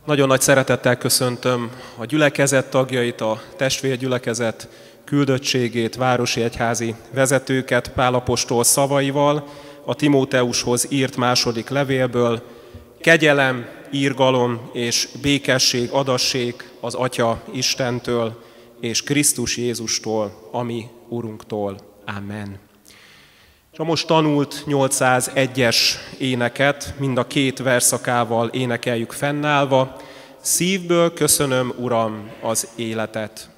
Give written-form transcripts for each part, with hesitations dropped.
Nagyon nagy szeretettel köszöntöm a gyülekezet tagjait, a testvérgyülekezet küldöttségét, városi egyházi vezetőket Pál apostol szavaival, a Timóteushoz írt második levélből: kegyelem, irgalom és békesség adassék az Atya Istentől és Krisztus Jézustól, a mi Urunktól. Amen. És a most tanult 801-es éneket mind a két verszakával énekeljük fennállva. Szívből köszönöm, Uram, az életet.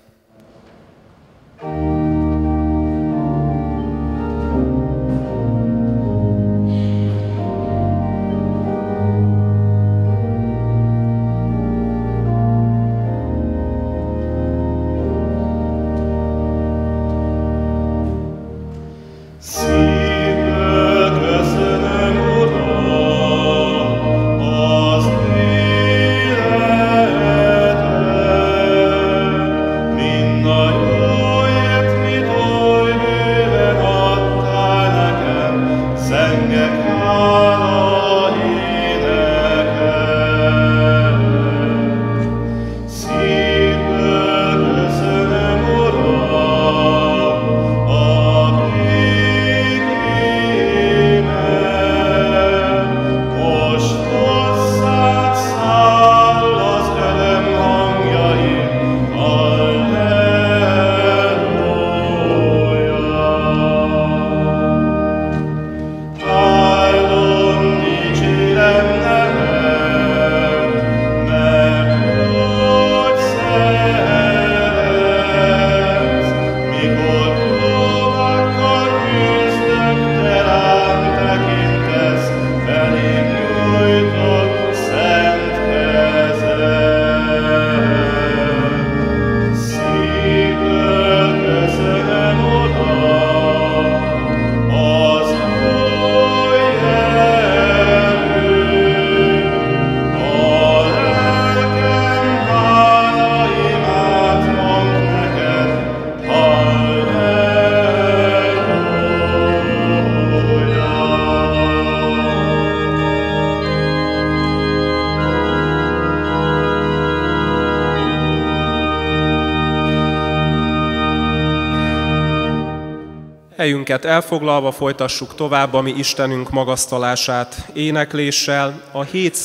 Helyünket elfoglalva folytassuk tovább a mi Istenünk magasztalását énekléssel. A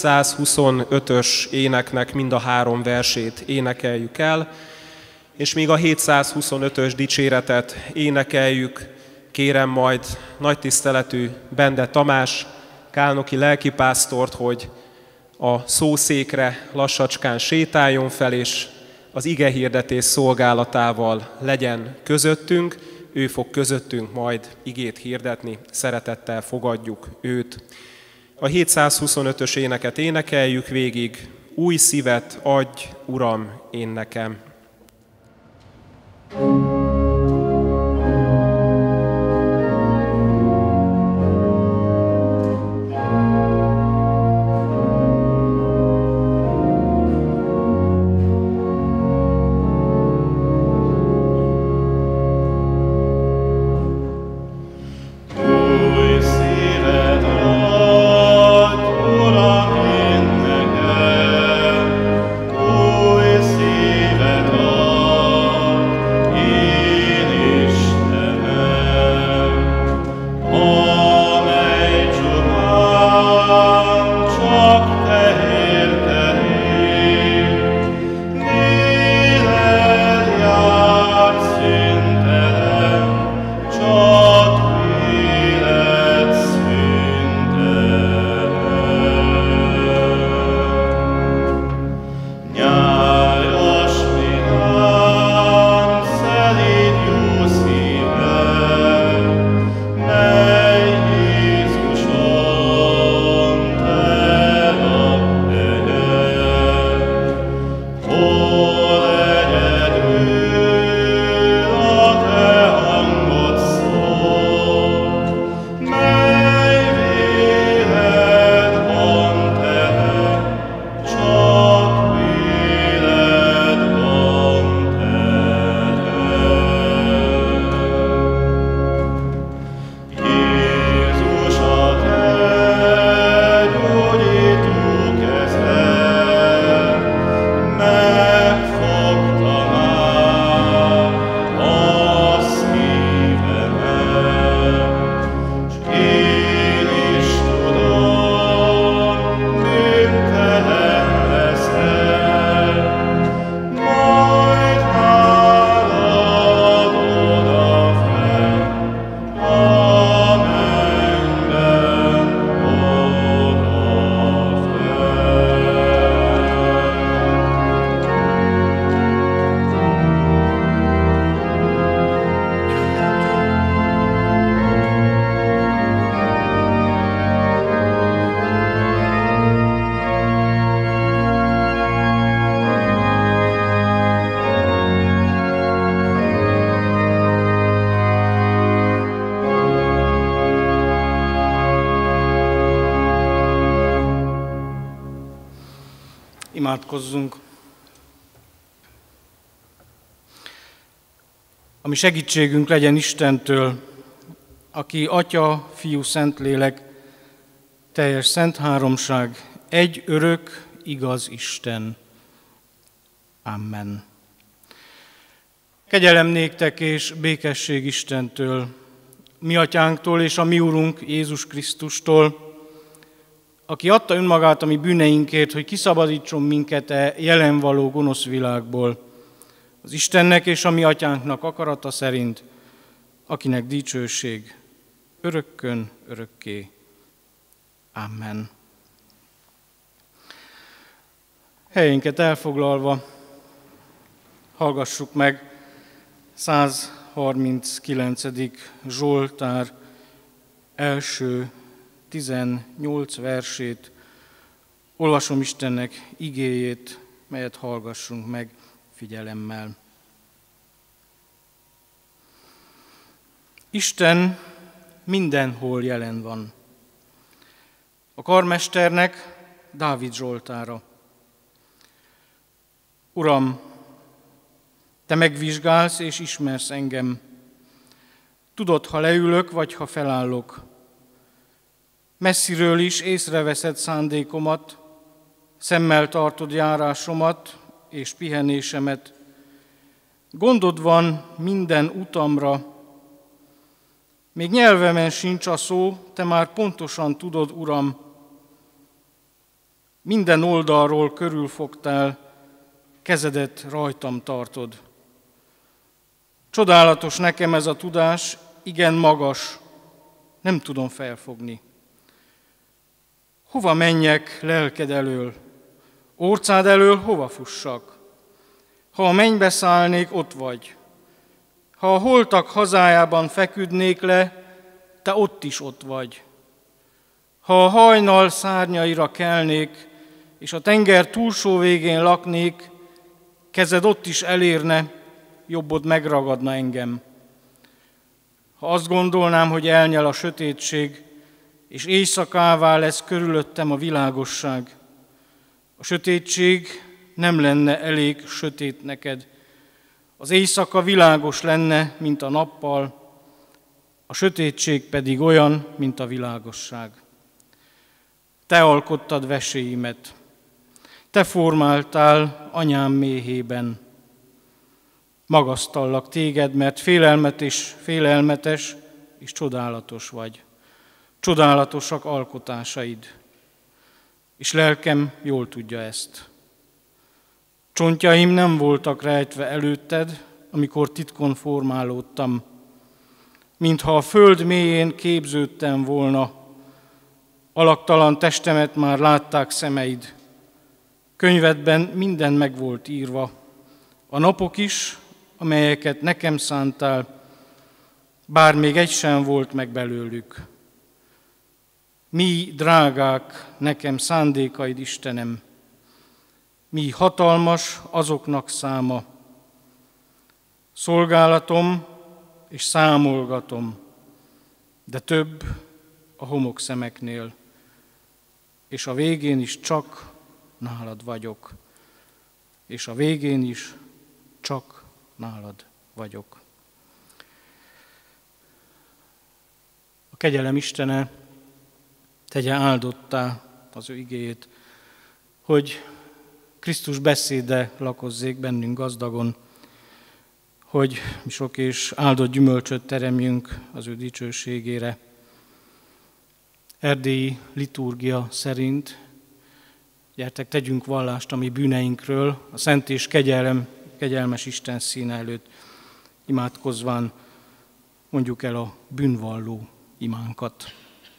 725-ös éneknek mind a 3 versét énekeljük el, és míg a 725-ös dicséretet énekeljük, kérem majd nagy tiszteletű Bende Tamás, kálnoki lelkipásztort, hogy a szószékre lassacskán sétáljon fel, és az igehirdetés szolgálatával legyen közöttünk. Ő fog közöttünk majd igét hirdetni, szeretettel fogadjuk őt. A 725-ös éneket énekeljük végig. Új szívet adj, Uram, én nekem. Új szívet ad, Imádkozzunk! Ami segítségünk legyen Istentől, aki Atya, Fiú, Szentlélek, teljes szent háromság, egy örök, igaz Isten. Amen. Kegyelem néktek és békesség Istentől, mi Atyánktól és a mi Urunk Jézus Krisztustól, aki adta önmagát a mi bűneinkért, hogy kiszabadítson minket e jelen való gonosz világból, az Istennek és a mi Atyánknak akarata szerint, akinek dicsőség örökkön örökké. Amen. Helyénket elfoglalva hallgassuk meg 139. Zsoltár első 18 versét. Olvasom Istennek igéjét, melyet hallgassunk meg figyelemmel. Isten mindenhol jelen van. A karmesternek Dávid zsoltára. Uram, te megvizsgálsz és ismersz engem. Tudod, ha leülök, vagy ha felállok. Messziről is észreveszed szándékomat, szemmel tartod járásomat és pihenésemet. Gondod van minden utamra, még nyelvemen sincs a szó, te már pontosan tudod, Uram. Minden oldalról körülfogtál, kezedet rajtam tartod. Csodálatos nekem ez a tudás, igen magas, nem tudom felfogni. Hova menjek lelked elől? Orcád elől hova fussak? Ha a mennybe szállnék, ott vagy. Ha a holtak hazájában feküdnék le, te ott is ott vagy. Ha a hajnal szárnyaira kelnék, és a tenger túlsó végén laknék, kezed ott is elérne, jobbod megragadna engem. Ha azt gondolnám, hogy elnyel a sötétség, és éjszakává lesz körülöttem a világosság, a sötétség nem lenne elég sötét neked. Az éjszaka világos lenne, mint a nappal, a sötétség pedig olyan, mint a világosság. Te alkottad veséimet, te formáltál anyám méhében. Magasztallak téged, mert félelmetes és csodálatos vagy. Csodálatosak alkotásaid, és lelkem jól tudja ezt. Csontjaim nem voltak rejtve előtted, amikor titkon formálódtam, mintha a föld mélyén képződtem volna. Alaktalan testemet már látták szemeid. Könyvedben minden meg volt írva, a napok is, amelyeket nekem szántál, bár még egy sem volt meg belőlük. Mi drágák nekem szándékaid, Istenem, mi hatalmas azoknak száma. Szolgálatom és számolgatom, de több a homokszemeknél, és a végén is csak nálad vagyok, és a végén is csak nálad vagyok. A kegyelem Istene tegye áldottá az ő igéjét, hogy Krisztus beszéde lakozzék bennünk gazdagon, hogy sok és áldott gyümölcsöt teremjünk az ő dicsőségére. Erdélyi liturgia szerint gyertek, tegyünk vallást a mi bűneinkről, a szent és kegyelmes Isten színe előtt imádkozván mondjuk el a bűnvalló imánkat.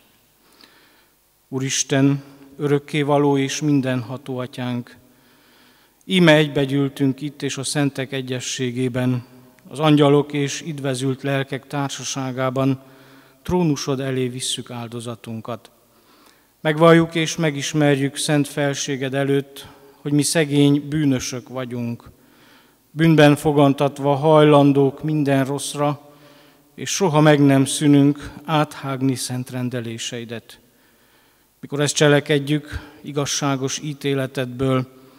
Úristen, örökkévaló és mindenható Atyánk, íme egybegyűltünk itt és a szentek egyességében, az angyalok és idvezült lelkek társaságában trónusod elé visszük áldozatunkat. Megvalljuk és megismerjük szent felséged előtt, hogy mi szegény bűnösök vagyunk, bűnben fogantatva hajlandók minden rosszra, és soha meg nem szűnünk áthágni szent rendeléseidet. Mikor ezt cselekedjük, igazságos ítéletedből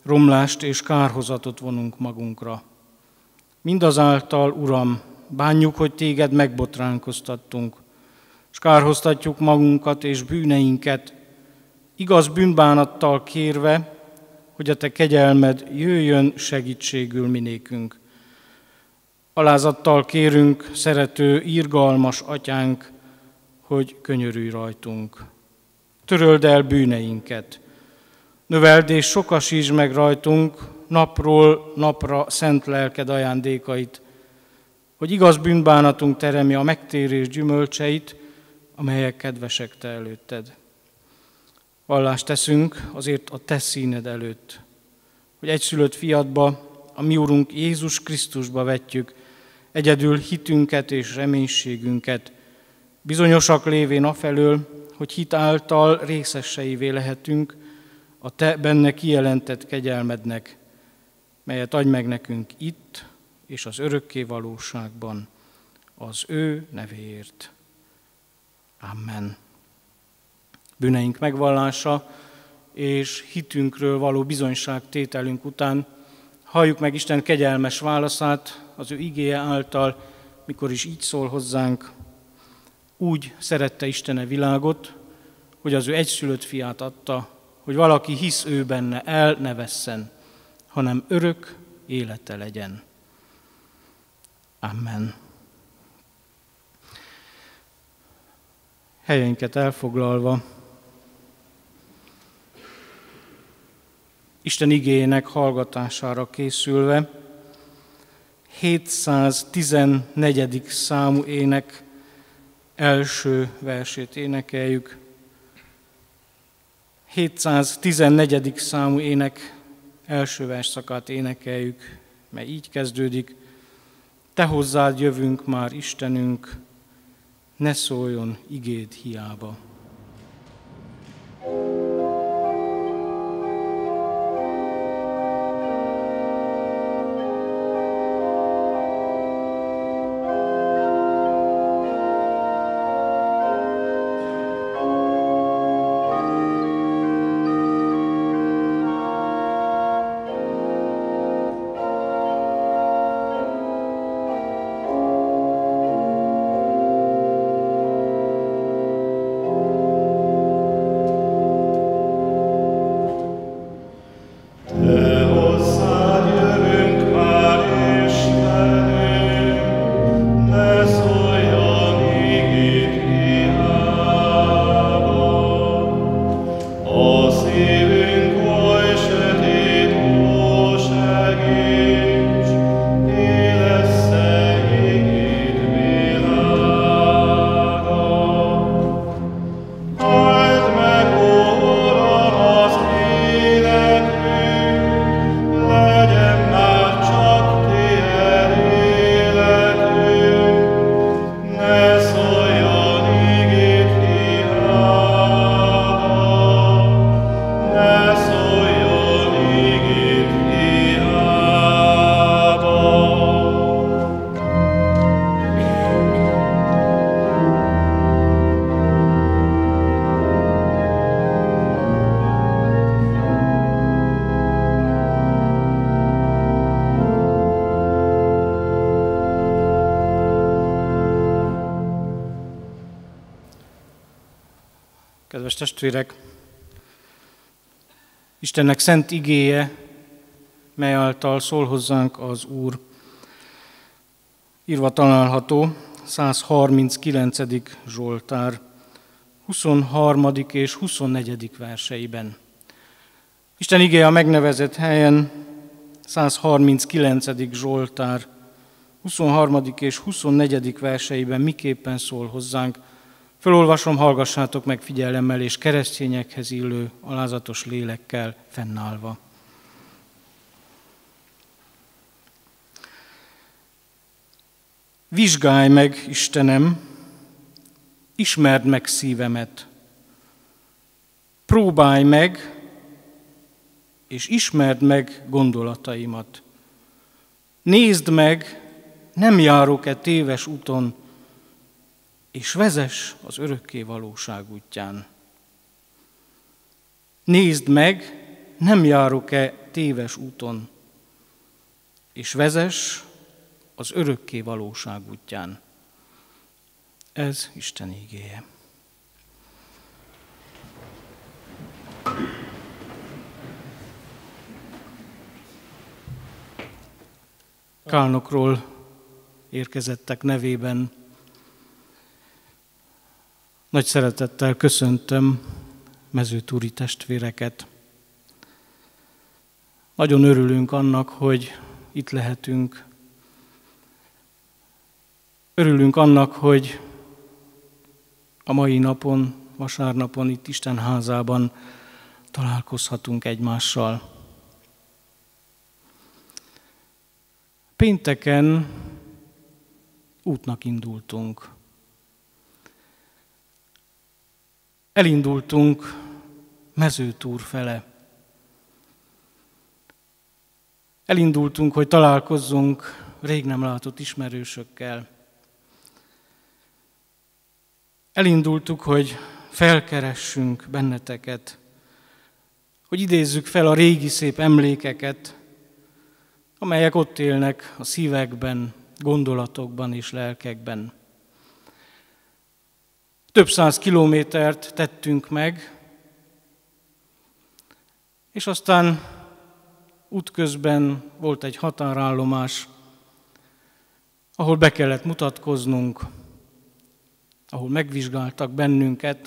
romlást és kárhozatot vonunk magunkra. Mindazáltal, Uram, bánjuk, hogy téged megbotránkoztattunk, és kárhoztatjuk magunkat és bűneinket, igaz bűnbánattal kérve, hogy a te kegyelmed jöjjön segítségül minékünk. Alázattal kérünk, szerető, irgalmas atyánk, hogy könyörülj rajtunk. Töröld el bűneinket. Növeld és sokasítsd meg rajtunk napról napra szent lelked ajándékait, hogy igaz bűnbánatunk teremje a megtérés gyümölcseit, amelyek kedvesek te előtted. Vallást teszünk azért a te színed előtt, hogy egyszülött fiadba, a mi Urunk Jézus Krisztusba vetjük egyedül hitünket és reménységünket, bizonyosak lévén afelől, hogy hit által részeseivé lehetünk a te benne kijelentett kegyelmednek, melyet adj meg nekünk itt és az örökké valóságban, az ő nevéért. Amen. Bűneink megvallása és hitünkről való bizonyságtételünk után halljuk meg Isten kegyelmes válaszát az ő igéje által, mikor is így szól hozzánk. Úgy szerette Isten a világot, hogy az ő egyszülött fiát adta, hogy valaki hisz ő benne, el ne vesszen, hanem örök élete legyen. Amen. Helyeinket elfoglalva, Isten igéjének hallgatására készülve, 714. számú ének első versét énekeljük. 714. számú ének első versszakát énekeljük, mely így kezdődik. Te hozzád jövünk már, Istenünk, ne szóljon igéd hiába. Kedves testvérek, Istennek szent igéje, mely által szól hozzánk az Úr, írva található 139. Zsoltár 23. és 24. verseiben. Isten igéje a megnevezett helyen 139. Zsoltár 23. és 24. verseiben miképpen szól hozzánk. Fölolvasom, hallgassátok meg figyelemmel és keresztényekhez illő alázatos lélekkel fennállva. Vizsgálj meg, Istenem, ismerd meg szívemet. Próbálj meg, és ismerd meg gondolataimat. Nézd meg, nem járok-e téves úton, és vezess az örökké valóság útján. Nézd meg, nem járok-e téves úton, és vezess az örökké valóság útján. Ez Isten ígéje. Kálnokról érkezettek nevében nagy szeretettel köszöntöm mezőtúri testvéreket. Nagyon örülünk annak, hogy itt lehetünk. Örülünk annak, hogy a mai napon, vasárnapon itt Isten házában találkozhatunk egymással. Pénteken útnak indultunk. Elindultunk Mezőtúr fele. Elindultunk, hogy találkozzunk rég nem látott ismerősökkel. Elindultuk, hogy felkeressünk benneteket, hogy idézzük fel a régi szép emlékeket, amelyek ott élnek a szívekben, gondolatokban és lelkekben. Több 100 kilométert tettünk meg, és aztán útközben volt egy határállomás, ahol be kellett mutatkoznunk, ahol megvizsgáltak bennünket,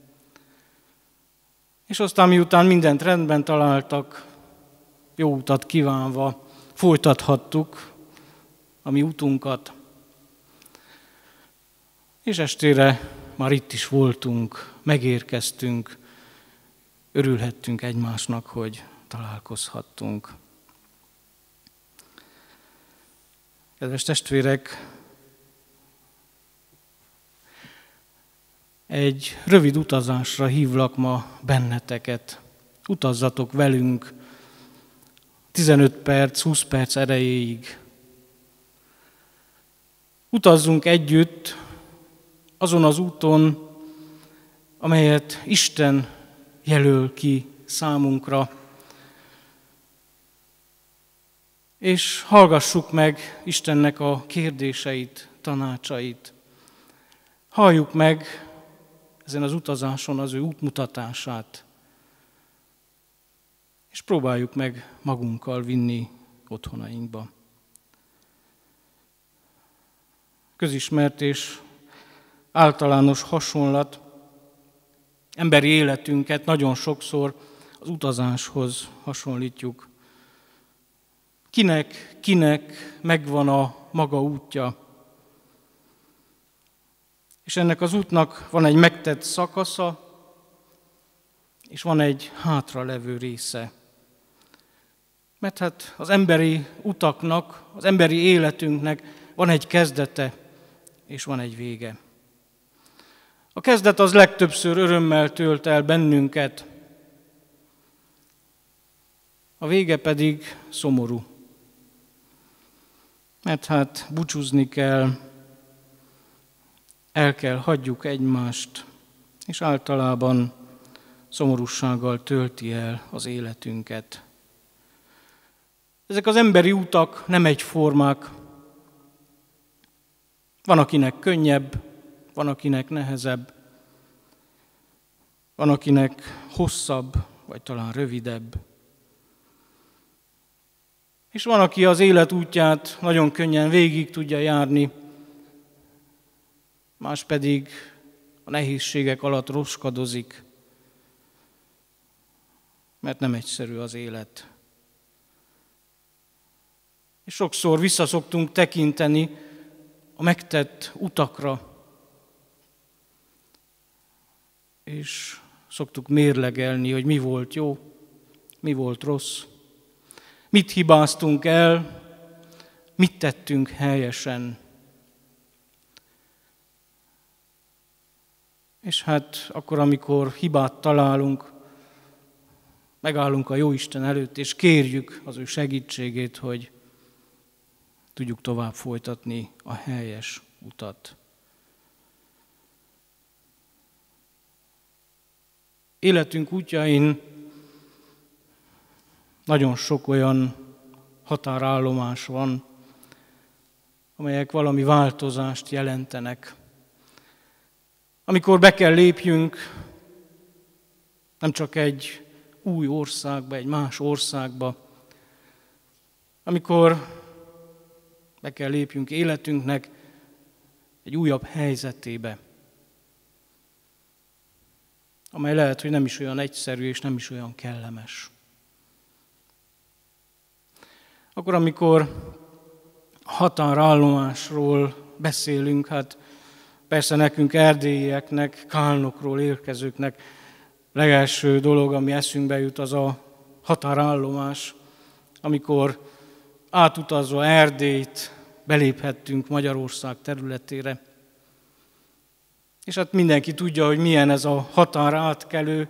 és aztán miután mindent rendben találtak, jó utat kívánva, folytathattuk a mi utunkat. És estére már itt is voltunk, megérkeztünk, örülhettünk egymásnak, hogy találkozhattunk. Kedves testvérek, egy rövid utazásra hívlak ma benneteket. Utazzatok velünk 15 perc, 20 perc erejéig. Utazzunk együtt azon az úton, amelyet Isten jelöl ki számunkra, és hallgassuk meg Istennek a kérdéseit, tanácsait. Halljuk meg ezen az utazáson az ő útmutatását, és próbáljuk meg magunkkal vinni otthonainkba. Közismert és általános hasonlat, emberi életünket nagyon sokszor az utazáshoz hasonlítjuk. Kinek megvan a maga útja. És ennek az útnak van egy megtett szakasza, és van egy hátralevő része. Mert hát az emberi utaknak, az emberi életünknek van egy kezdete, és van egy vége. A kezdet az legtöbbször örömmel tölt el bennünket, a vége pedig szomorú. Mert hát búcsúzni kell, el kell hagyjuk egymást, és általában szomorúsággal tölti el az életünket. Ezek az emberi utak nem egyformák. Van, akinek könnyebb, van, akinek nehezebb, van, akinek hosszabb, vagy talán rövidebb. És van, aki az élet útját nagyon könnyen végig tudja járni, más pedig a nehézségek alatt roskadozik, mert nem egyszerű az élet. És sokszor visszaszoktunk tekinteni a megtett utakra, és szoktuk mérlegelni, hogy mi volt jó, mi volt rossz, mit hibáztunk el, mit tettünk helyesen. És hát akkor, amikor hibát találunk, megállunk a Jóisten előtt, és kérjük az ő segítségét, hogy tudjuk tovább folytatni a helyes utat. Életünk útjain Nagyon sok olyan határállomás van, amelyek valami változást jelentenek. Amikor be kell lépjünk, nem csak egy új országba, egy más országba, amikor be kell lépjünk életünknek egy újabb helyzetébe, amely lehet, hogy nem is olyan egyszerű és nem is olyan kellemes. Akkor, amikor határállomásról beszélünk, hát persze nekünk erdélyieknek, Kálnokról érkezőknek legelső dolog, ami eszünkbe jut, az a határállomás, amikor átutazva Erdélyt beléphettünk Magyarország területére. És hát mindenki tudja, hogy milyen ez a határátkelő.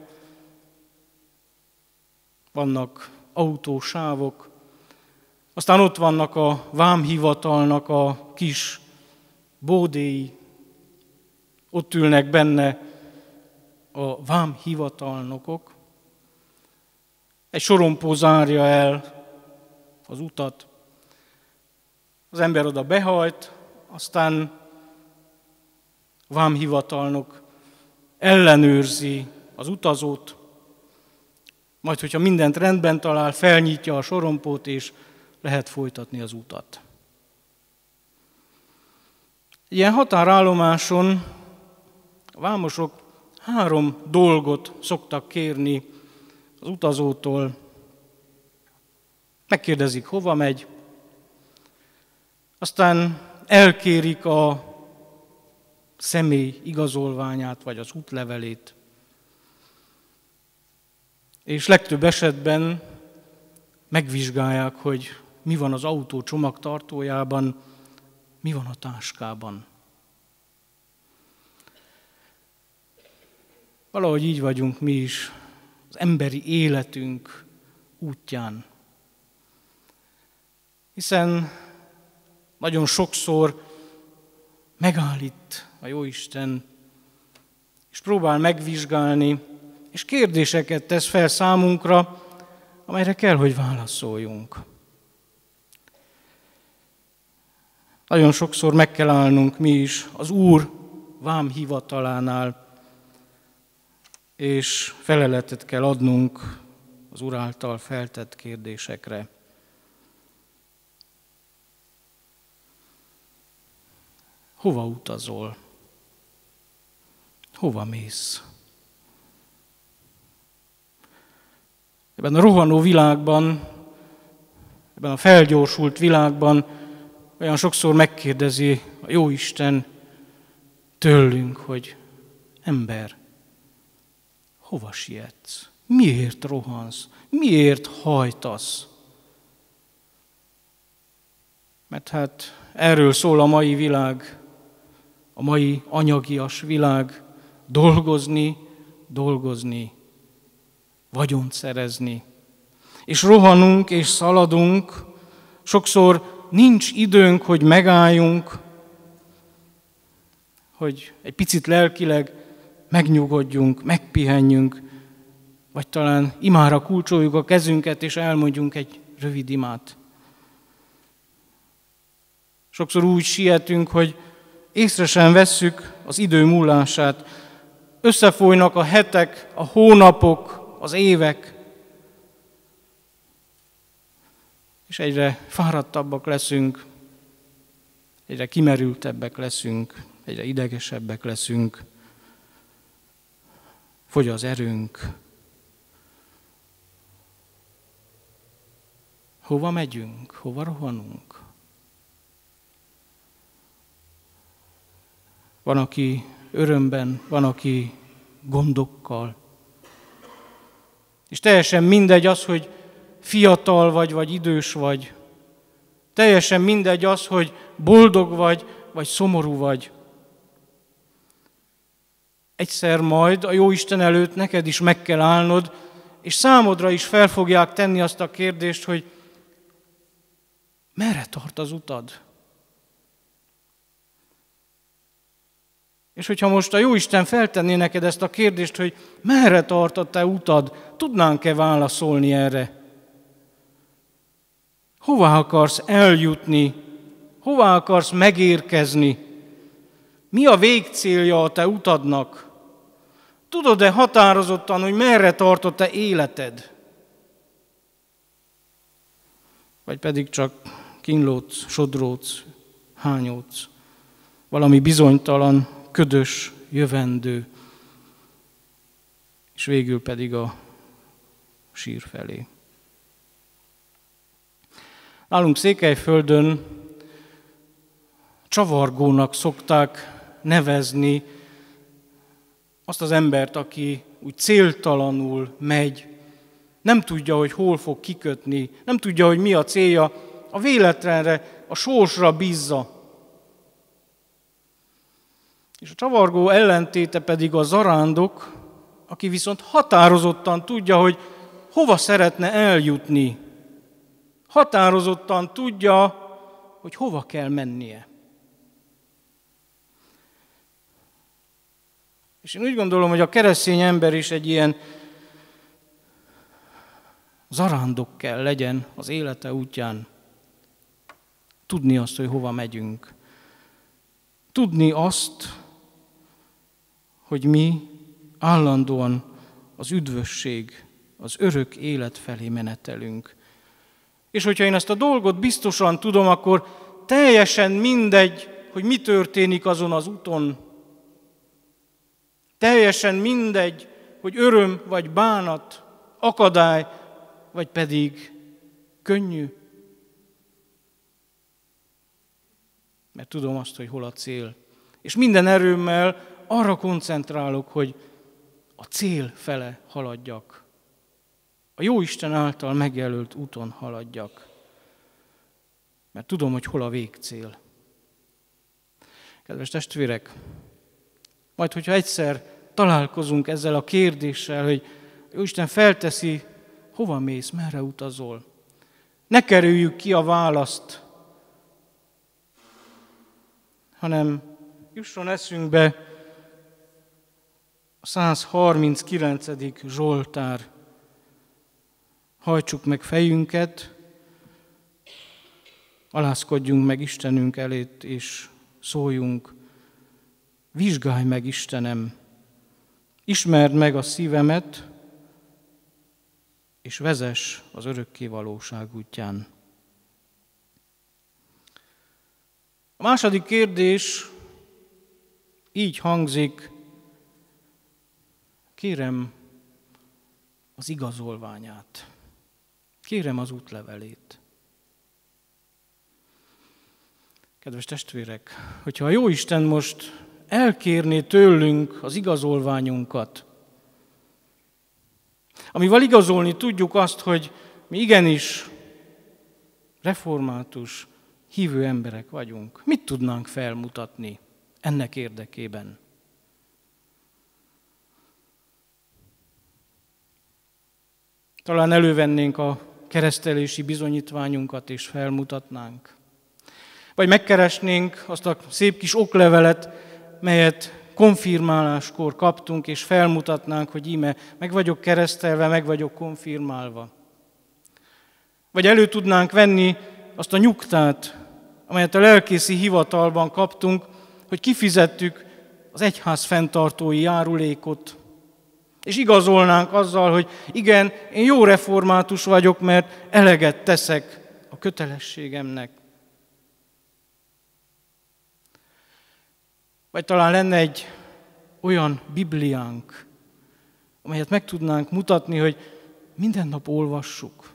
Vannak autósávok, aztán ott vannak a vámhivatalnak a kis bódéi, ott ülnek benne a vámhivatalnokok. Egy sorompó zárja el az utat. Az ember oda behajt, aztán a vámhivatalnok ellenőrzi az utazót, majd, hogyha mindent rendben talál, felnyitja a sorompót, és lehet folytatni az utat. Ilyen határállomáson a vámosok 3 dolgot szoktak kérni az utazótól. Megkérdezik, hova megy, aztán elkérik a személy igazolványát, vagy az útlevelét, és legtöbb esetben megvizsgálják, hogy mi van az autó csomagtartójában, mi van a táskában. Valahogy így vagyunk mi is az emberi életünk útján. Hiszen nagyon sokszor megállít a Jóisten, és próbál megvizsgálni, és kérdéseket tesz fel számunkra, amelyre kell, hogy válaszoljunk. Nagyon sokszor meg kell állnunk mi is az Úr vámhivatalánál, és feleletet kell adnunk az Úr által feltett kérdésekre. Hova utazol? Hova mész? Ebben a rohanó világban, ebben a felgyorsult világban olyan sokszor megkérdezi a Jóisten tőlünk, hogy ember, hova sietsz? Miért rohansz? Miért hajtasz? Mert hát erről szól a mai világ, a mai anyagias világ, dolgozni, vagyont szerezni. És rohanunk és szaladunk, sokszor nincs időnk, hogy megálljunk, hogy egy picit lelkileg megnyugodjunk, megpihenjünk, vagy talán imára kulcsoljuk a kezünket, és elmondjunk egy rövid imát. Sokszor úgy sietünk, hogy észre sem vesszük az idő múlását. Összefolynak a hetek, a hónapok, az évek, és egyre fáradtabbak leszünk, egyre kimerültebbek leszünk, egyre idegesebbek leszünk, fogy az erőnk. Hova megyünk? Hova rohanunk? Van, aki örömben, van, aki gondokkal. És teljesen mindegy az, hogy fiatal vagy idős vagy. Teljesen mindegy az, hogy boldog vagy szomorú vagy. Egyszer majd a Jóisten előtt neked is meg kell állnod, és számodra is fel fogják tenni azt a kérdést, hogy merre tart az utad? És hogyha most a Jóisten feltenné neked ezt a kérdést, hogy merre tart a te utad, tudnánk-e válaszolni erre? Hová akarsz eljutni? Hová akarsz megérkezni? Mi a végcélja a te utadnak? Tudod-e határozottan, hogy merre tart a te életed? Vagy pedig csak kínlódsz, sodródsz, hányódsz, valami bizonytalan, ködös jövendő, és végül pedig a sír felé. Nálunk Székelyföldön csavargónak szokták nevezni azt az embert, aki úgy céltalanul megy, nem tudja, hogy hol fog kikötni, nem tudja, hogy mi a célja, a véletlenre, a sorsra bízza. És a csavargó ellentéte pedig a zarándok, aki viszont határozottan tudja, hogy hova szeretne eljutni. Határozottan tudja, hogy hova kell mennie. És én úgy gondolom, hogy a keresztény ember is egy ilyen zarándok kell legyen az élete útján. Tudni azt, hogy hova megyünk. Tudni azt, hogy mi állandóan az üdvösség, az örök élet felé menetelünk. És hogyha én ezt a dolgot biztosan tudom, akkor teljesen mindegy, hogy mi történik azon az úton. Teljesen mindegy, hogy öröm vagy bánat, akadály, vagy pedig könnyű. Mert tudom azt, hogy hol a cél. És minden erőmmel arra koncentrálok, hogy a cél fele haladjak. A Jóisten által megjelölt úton haladjak. Mert tudom, hogy hol a végcél. Kedves testvérek, majd hogyha egyszer találkozunk ezzel a kérdéssel, hogy Jóisten felteszi, hova mész, merre utazol, ne kerüljük ki a választ, hanem jusson eszünkbe a 139. Zsoltár. Hajtsuk meg fejünket, alázkodjunk meg Istenünk elét, és szóljunk: vizsgálj meg, Istenem, ismerd meg a szívemet, és vezess az örökké valóság útján. A második kérdés így hangzik: kérem az igazolványát, kérem az útlevelét. Kedves testvérek, hogyha a Jóisten most elkérné tőlünk az igazolványunkat, amivel igazolni tudjuk azt, hogy mi igenis református, hívő emberek vagyunk, mit tudnánk felmutatni ennek érdekében? Talán elővennénk a keresztelési bizonyítványunkat és felmutatnánk. Vagy megkeresnénk azt a szép kis oklevelet, melyet konfirmáláskor kaptunk, és felmutatnánk, hogy íme meg vagyok keresztelve, meg vagyok konfirmálva. Vagy elő tudnánk venni azt a nyugtát, amelyet a lelkészi hivatalban kaptunk, hogy kifizettük az egyház fenntartói járulékot, és igazolnánk azzal, hogy igen, én jó református vagyok, mert eleget teszek a kötelességemnek. Vagy talán lenne egy olyan Bibliánk, amelyet meg tudnánk mutatni, hogy minden nap olvassuk.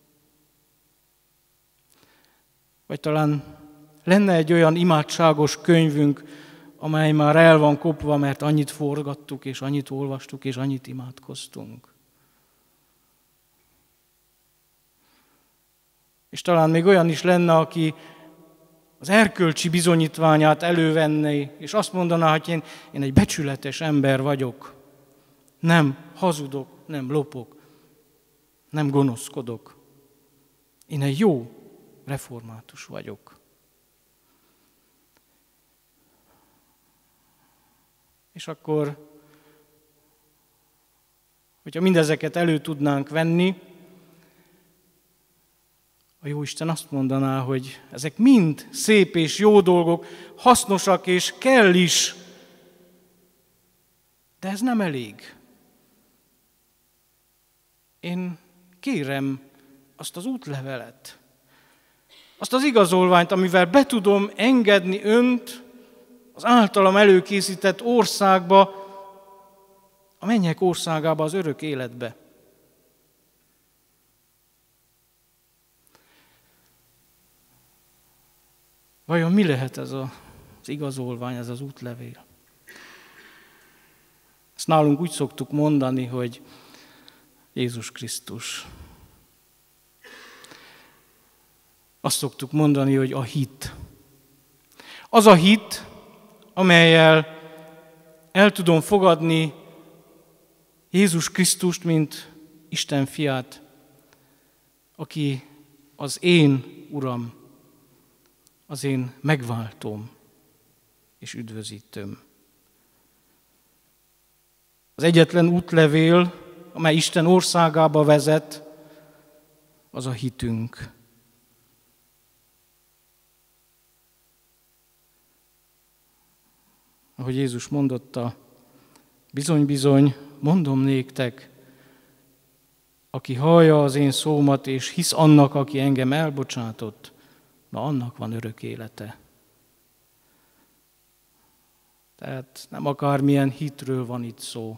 Vagy talán lenne egy olyan imádságos könyvünk, amely már el van kopva, mert annyit forgattuk, és annyit olvastuk, és annyit imádkoztunk. És talán még olyan is lenne, aki az erkölcsi bizonyítványát elővenné, és azt mondaná, hogy én egy becsületes ember vagyok. Nem hazudok, nem lopok, nem gonoszkodok. Én egy jó református vagyok. És akkor, hogyha mindezeket elő tudnánk venni, a Jóisten azt mondaná, hogy ezek mind szép és jó dolgok, hasznosak és kell is, de ez nem elég. Én kérem azt az útlevelet, azt az igazolványt, amivel be tudom engedni önt az általam előkészített országba, a mennyek országába, az örök életbe. Vajon mi lehet ez az igazolvány, ez az útlevél? Ezt nálunk úgy szoktuk mondani, hogy Jézus Krisztus. Azt szoktuk mondani, hogy a hit. Az a hit, amellyel el tudom fogadni Jézus Krisztust, mint Isten fiát, aki az én Uram, az én megváltóm és üdvözítőm. Az egyetlen útlevél, amely Isten országába vezet, az a hitünk. Ahogy Jézus mondotta, bizony-bizony, mondom néktek, aki hallja az én szómat, és hisz annak, aki engem elbocsátott, na annak van örök élete. Tehát nem akármilyen hitről van itt szó,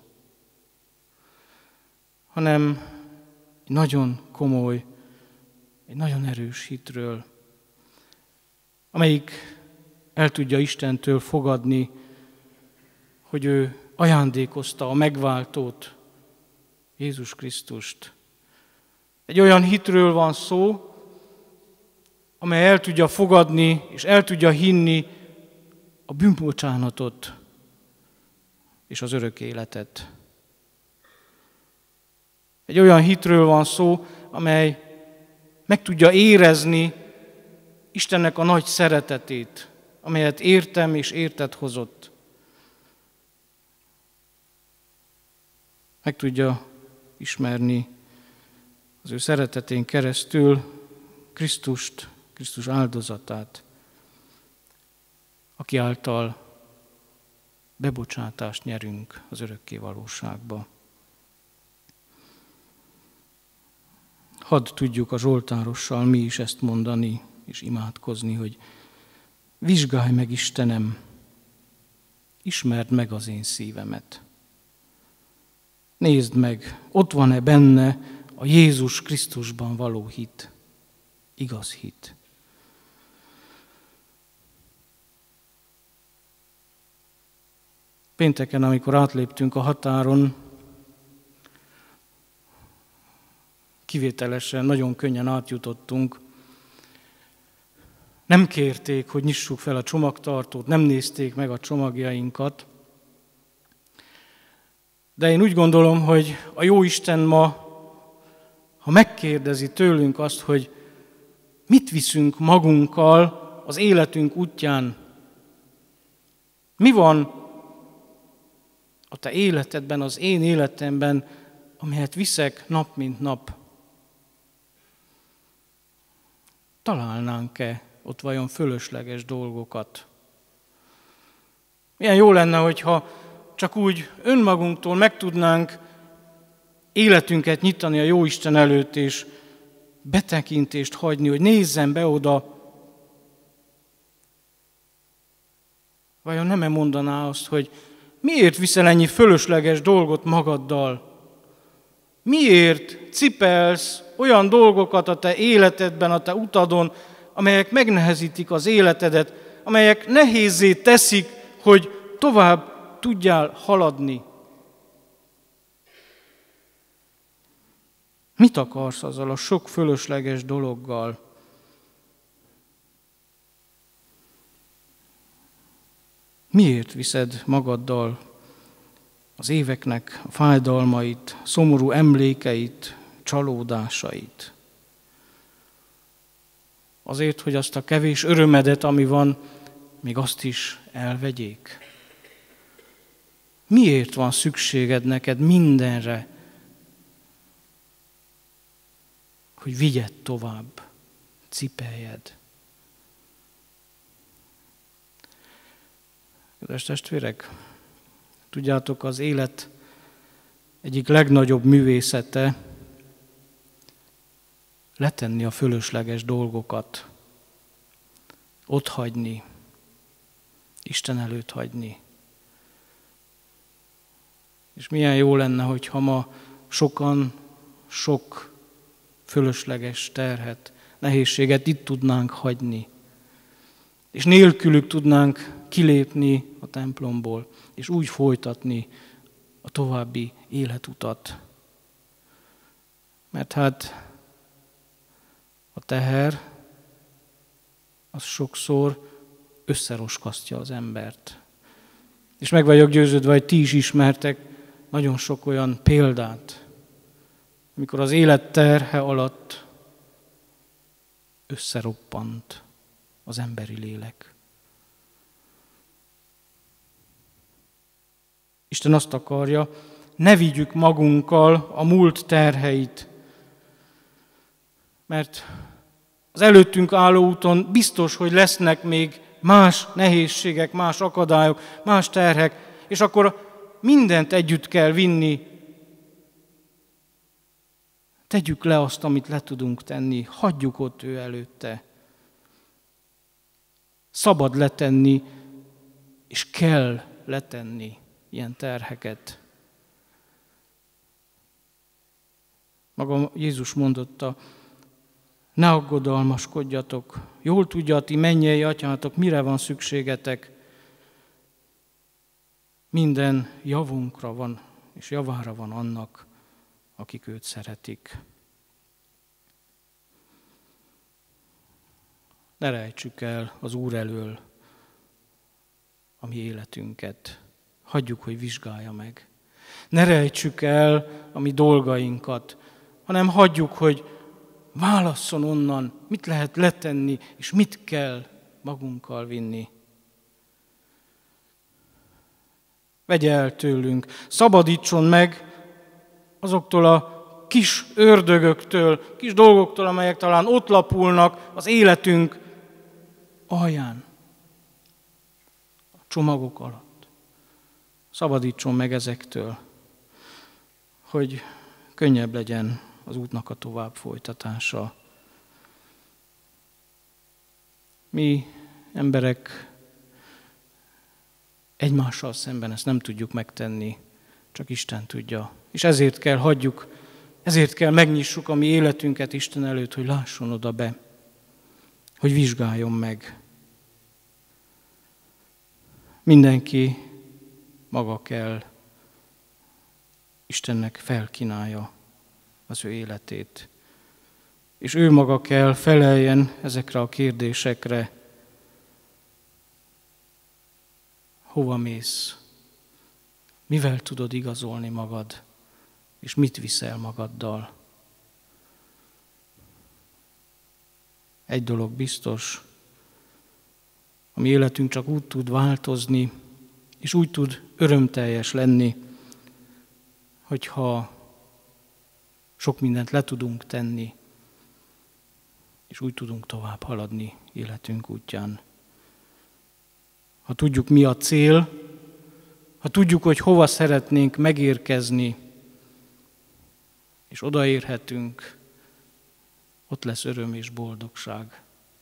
hanem egy nagyon komoly, egy nagyon erős hitről, amelyik el tudja Istentől fogadni, hogy ő ajándékozta a megváltót, Jézus Krisztust. Egy olyan hitről van szó, amely el tudja fogadni és el tudja hinni a bűnbocsánatot és az örök életet. Egy olyan hitről van szó, amely meg tudja érezni Istennek a nagy szeretetét, amelyet értem és érted hozott. Meg tudja ismerni az ő szeretetén keresztül Krisztust, Krisztus áldozatát, aki által bebocsátást nyerünk az örökké valóságba. Hadd tudjuk a zsoltárossal mi is ezt mondani és imádkozni, hogy vizsgálj meg, Istenem, ismerd meg az én szívemet. Nézd meg, ott van-e benne a Jézus Krisztusban való hit, igaz hit. Pénteken, amikor átléptünk a határon, kivételesen, nagyon könnyen átjutottunk. Nem kérték, hogy nyissuk fel a csomagtartót, nem nézték meg a csomagjainkat. De én úgy gondolom, hogy a Jóisten ma, ha megkérdezi tőlünk azt, hogy mit viszünk magunkkal az életünk útján, mi van a te életedben, az én életemben, amelyet viszek nap mint nap, találnánk-e ott vajon fölösleges dolgokat? Milyen jó lenne, hogyha csak úgy önmagunktól meg tudnánk életünket nyitani a Jóisten előtt, és betekintést hagyni, hogy nézzen be oda. Vajon nem mondaná azt, hogy miért viszel ennyi fölösleges dolgot magaddal? Miért cipelsz olyan dolgokat a te életedben, a te utadon, amelyek megnehezítik az életedet, amelyek nehézzé teszik, hogy tovább tudjál haladni? Mit akarsz azzal a sok fölösleges dologgal? Miért viszed magaddal az éveknek a fájdalmait, szomorú emlékeit, csalódásait? Azért, hogy azt a kevés örömedet, ami van, még azt is elvegyék? Miért van szükséged neked mindenre, hogy vigyed tovább? cipeljed. Kedves testvérek, tudjátok, az élet egyik legnagyobb művészete letenni a fölösleges dolgokat, otthagyni, Isten előtt hagyni. És milyen jó lenne, hogyha ma sokan sok fölösleges terhet, nehézséget itt tudnánk hagyni. És nélkülük tudnánk kilépni a templomból, és úgy folytatni a további életutat. Mert hát a teher az sokszor összeroskasztja az embert. És meg vagyok győződve, hogy ti is ismertek nagyon sok olyan példát, amikor az élet terhe alatt összeroppant az emberi lélek. Isten azt akarja, ne vigyük magunkkal a múlt terheit, mert az előttünk álló úton biztos, hogy lesznek még más nehézségek, más akadályok, más terhek, és akkor mindent együtt kell vinni. Tegyük le azt, amit le tudunk tenni, hagyjuk ott ő előtte. Szabad letenni, és kell letenni ilyen terheket. Maga Jézus mondotta, ne aggodalmaskodjatok, jól tudja a ti mennyei atyátok, mire van szükségetek. Minden javunkra van, és javára van annak, akik őt szeretik. Ne rejtsük el az Úr elől a mi életünket. Hagyjuk, hogy vizsgálja meg. Ne rejtsük el a mi dolgainkat, hanem hagyjuk, hogy válasszon onnan, mit lehet letenni, és mit kell magunkkal vinni. Vegye el tőlünk, szabadítson meg azoktól a kis ördögöktől, kis dolgoktól, amelyek talán ott lapulnak az életünk alján, a csomagok alatt. Szabadítson meg ezektől, hogy könnyebb legyen az útnak a tovább folytatása. Mi emberek egymással szemben ezt nem tudjuk megtenni, csak Isten tudja. És ezért kell hagyjuk, ezért kell megnyissuk a mi életünket Isten előtt, hogy lásson oda be, hogy vizsgáljon meg. Mindenki maga kell Istennek felkínálja az ő életét. És ő maga kell feleljen ezekre a kérdésekre. Hova mész? Mivel tudod igazolni magad? És mit viszel magaddal? Egy dolog biztos, a mi életünk csak úgy tud változni, és úgy tud örömteljes lenni, hogyha sok mindent le tudunk tenni, és úgy tudunk tovább haladni életünk útján. Ha tudjuk, mi a cél, ha tudjuk, hogy hova szeretnénk megérkezni, és odaérhetünk, ott lesz öröm és boldogság.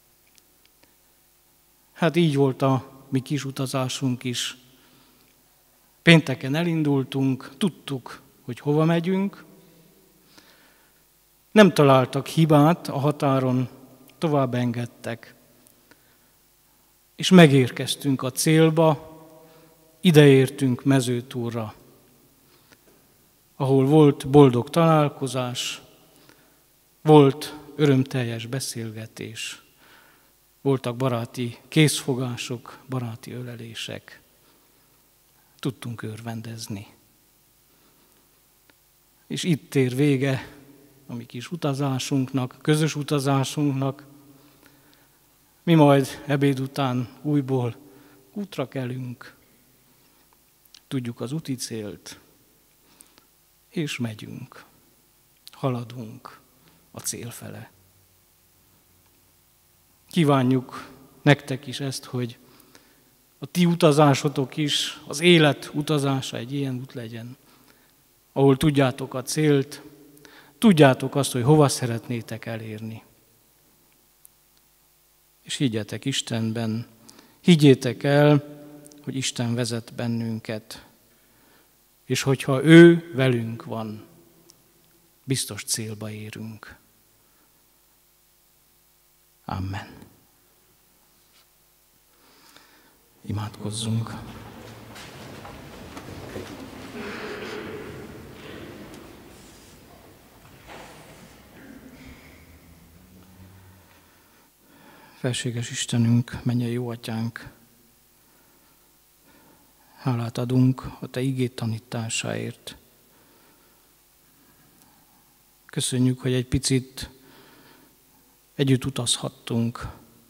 Hát így volt a mi kis utazásunk is. Pénteken elindultunk, tudtuk, hogy hova megyünk. Nem találtak hibát a határon, tovább engedtek. És megérkeztünk a célba, ideértünk Mezőtúrra, ahol volt boldog találkozás, volt örömteljes beszélgetés, voltak baráti készfogások, baráti ölelések. Tudtunk örvendezni. És itt ér vége a mi kis utazásunknak, közös utazásunknak. Mi majd ebéd után újból útra kelünk, tudjuk az úti célt, és megyünk, haladunk a cél fele. Kívánjuk nektek is ezt, hogy a ti utazásotok is, az élet utazása egy ilyen út legyen, ahol tudjátok a célt, tudjátok azt, hogy hova szeretnétek elérni. És higgyetek Istenben, higgyétek el, hogy Isten vezet bennünket, és hogyha ő velünk van, biztos célba érünk. Amen. Imádkozzunk. Felséges Istenünk, mennyei jó Atyánk, hálát adunk a Te igét tanításáért. Köszönjük, hogy egy picit együtt utazhattunk.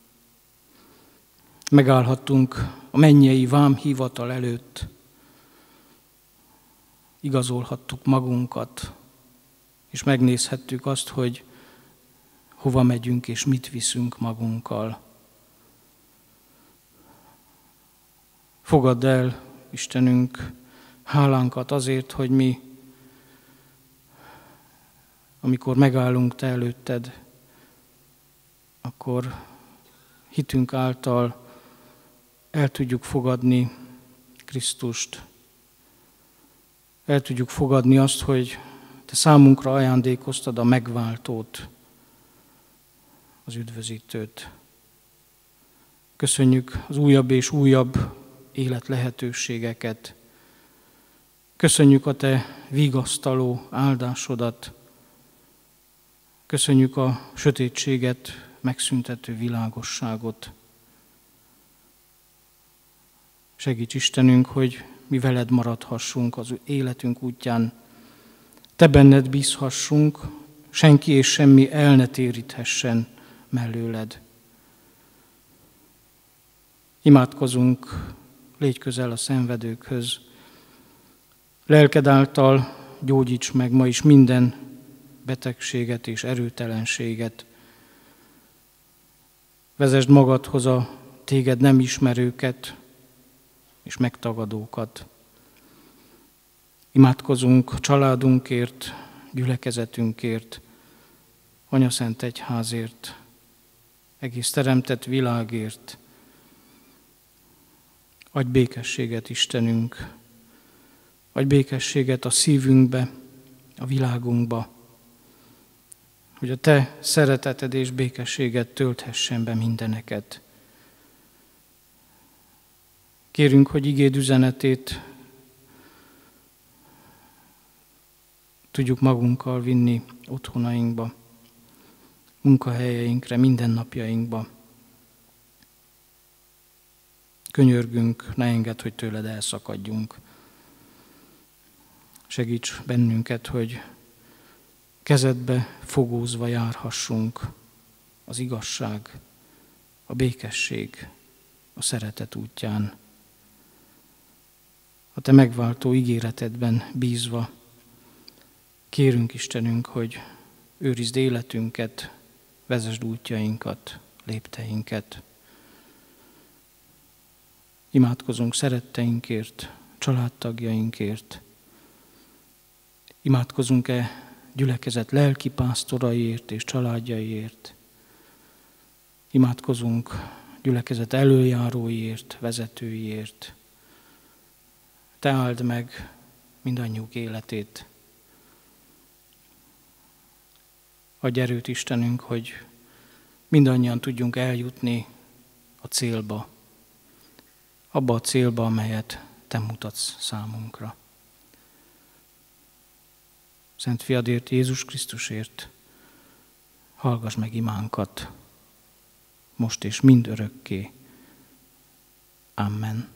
Megállhattunk a mennyei vámhivatal előtt. Igazolhattuk magunkat, és megnézhettük azt, hogy hova megyünk és mit viszünk magunkkal. Fogadd el, Istenünk, hálánkat azért, hogy mi, amikor megállunk Te előtted, akkor hitünk által el tudjuk fogadni Krisztust. El tudjuk fogadni azt, hogy Te számunkra ajándékoztad a megváltót, az üdvözítőt. Köszönjük az újabb és újabb élet lehetőségeket. Köszönjük a Te vigasztaló áldásodat. Köszönjük a sötétséget megszüntető világosságot. Segíts Istenünk, hogy mi veled maradhassunk az életünk útján. Te benned bízhassunk, senki és semmi el ne téríthessen mellőled. Imádkozunk, légy közel a szenvedőkhöz. Lelked által gyógyíts meg ma is minden betegséget és erőtelenséget. Vezesd magadhoz a téged nem ismerőket és megtagadókat. Imádkozunk családunkért, gyülekezetünkért, Anyaszent Egyházért, egész teremtett világért. Adj békességet, Istenünk, adj békességet a szívünkbe, a világunkba, hogy a Te szereteted és békességet tölthessen be mindeneket. Kérünk, hogy igéd üzenetét tudjuk magunkkal vinni otthonainkba, munkahelyeinkre, mindennapjainkba. Könyörgünk, ne engedd, hogy tőled elszakadjunk. Segíts bennünket, hogy kezedbe fogózva járhassunk az igazság, a békesség, a szeretet útján. A Te megváltó ígéretedben bízva kérünk, Istenünk, hogy őrizd életünket, vezesd útjainkat, lépteinket. Imádkozunk szeretteinkért, családtagjainkért. Imádkozunk-e gyülekezet lelkipásztoraiért és családjaiért. Imádkozunk gyülekezet elöljáróiért, vezetőiért. Te áld meg mindannyiuk életét. Adj erőt, Istenünk, hogy mindannyian tudjunk eljutni a célba, abba a célba, amelyet Te mutatsz számunkra. Szent Fiadért, Jézus Krisztusért, hallgass meg imánkat, most és mindörökké. Amen.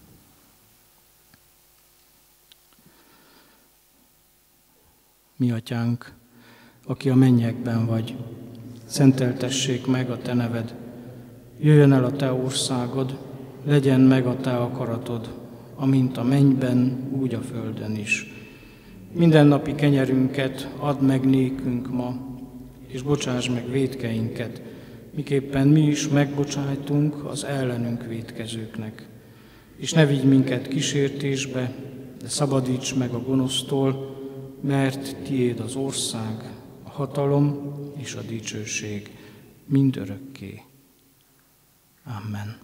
Mi Atyánk, aki a mennyekben vagy, szenteltessék meg a Te neved, jöjjön el a Te országod, legyen meg a Te akaratod, amint a mennyben, úgy a földön is. Mindennapi kenyerünket add meg nékünk ma, és bocsáss meg vétkeinket, miképpen mi is megbocsájtunk az ellenünk vétkezőknek. És ne vigy minket kísértésbe, de szabadíts meg a gonosztól, mert tiéd az ország, a hatalom és a dicsőség mindörökké. Amen.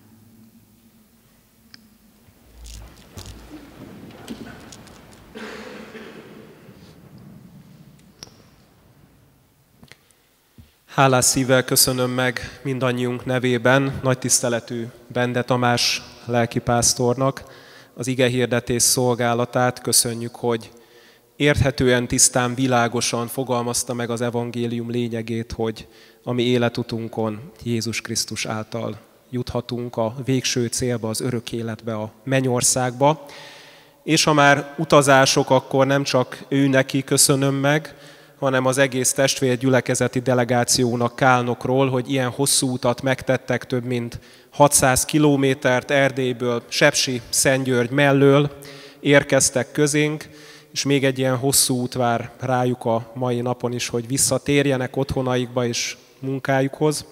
Hálás szívvel köszönöm meg mindannyiunk nevében nagy tiszteletű Bende Tamás lelkipásztornak az igehirdetés szolgálatát. Köszönjük, hogy érthetően, tisztán, világosan fogalmazta meg az evangélium lényegét, hogy a mi életutunkon Jézus Krisztus által juthatunk a végső célba, az örök életbe, a mennyországba. És ha már utazások, akkor nem csak ő neki köszönöm meg, hanem az egész testvérgyülekezeti delegációnak Kálnokról, hogy ilyen hosszú utat megtettek, több mint 600 kilométert Erdélyből, Sepsi-Szentgyörgy mellől érkeztek közénk, és még egy ilyen hosszú út vár rájuk a mai napon is, hogy visszatérjenek otthonaikba és munkájukhoz.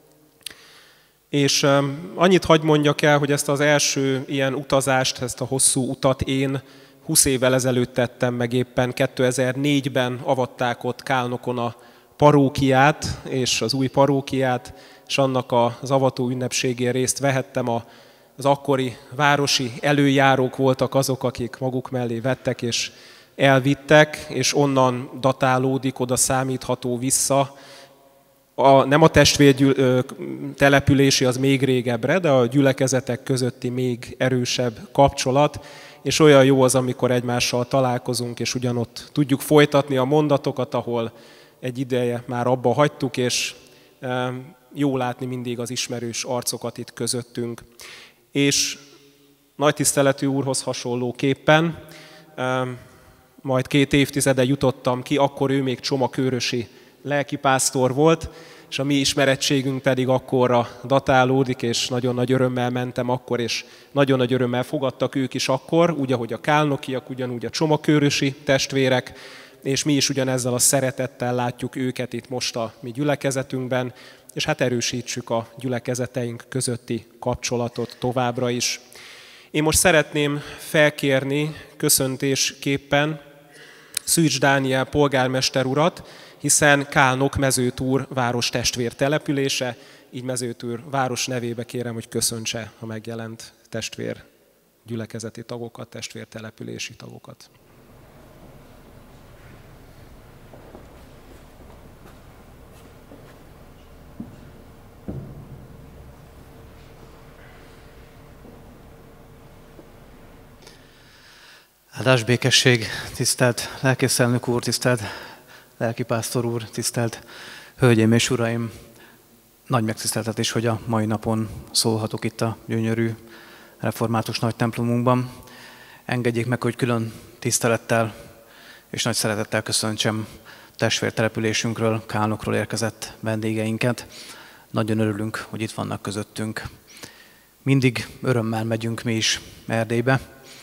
És annyit hadd mondjak el, hogy ezt az első ilyen utazást, ezt a hosszú utat én 20 évvel ezelőtt tettem meg, éppen 2004-ben avatták ott Kálnokon a parókiát, és az új parókiát, és annak az avató ünnepségén részt vehettem. Az akkori városi előjárók voltak azok, akik maguk mellé vettek és elvittek, és onnan datálódik, oda számítható vissza. Nem a testvértelepülési, az még régebbre, de a gyülekezetek közötti még erősebb kapcsolat, és olyan jó az, amikor egymással találkozunk, és ugyanott tudjuk folytatni a mondatokat, ahol egy ideje már abba hagytuk, és jó látni mindig az ismerős arcokat itt közöttünk. És nagy tiszteletű úrhoz hasonlóképpen, majd 2 évtizede jutottam ki, akkor ő még csomakőrösi lelkipásztor volt, és a mi ismerettségünk pedig akkorra datálódik, és nagyon nagy örömmel mentem akkor, és nagyon nagy örömmel fogadtak ők is akkor, úgy, ahogy a kálnokiak, ugyanúgy a csomakőrösi testvérek, és mi is ugyanezzel a szeretettel látjuk őket itt most a mi gyülekezetünkben, és hát erősítsük a gyülekezeteink közötti kapcsolatot továbbra is. Én most szeretném felkérni köszöntésképpen Szűcs Dániel polgármester urat, hiszen Kálnok Mezőtúr város testvértelepülése, így Mezőtúr város nevébe kérem, hogy köszöntse a megjelent testvér gyülekezeti tagokat, testvértelepülési tagokat. Áldás békesség, tisztelt lelkészelnök úr, tisztelt lelkipásztor úr, tisztelt hölgyeim és uraim! Nagy megtiszteltetés, hogy a mai napon szólhatok itt a gyönyörű református nagy templomunkban. Engedjék meg, hogy külön tisztelettel és nagy szeretettel köszöntsem testvértelepülésünkről, Kálnokról érkezett vendégeinket. Nagyon örülünk, hogy itt vannak közöttünk. Mindig örömmel megyünk mi is Erdélybe.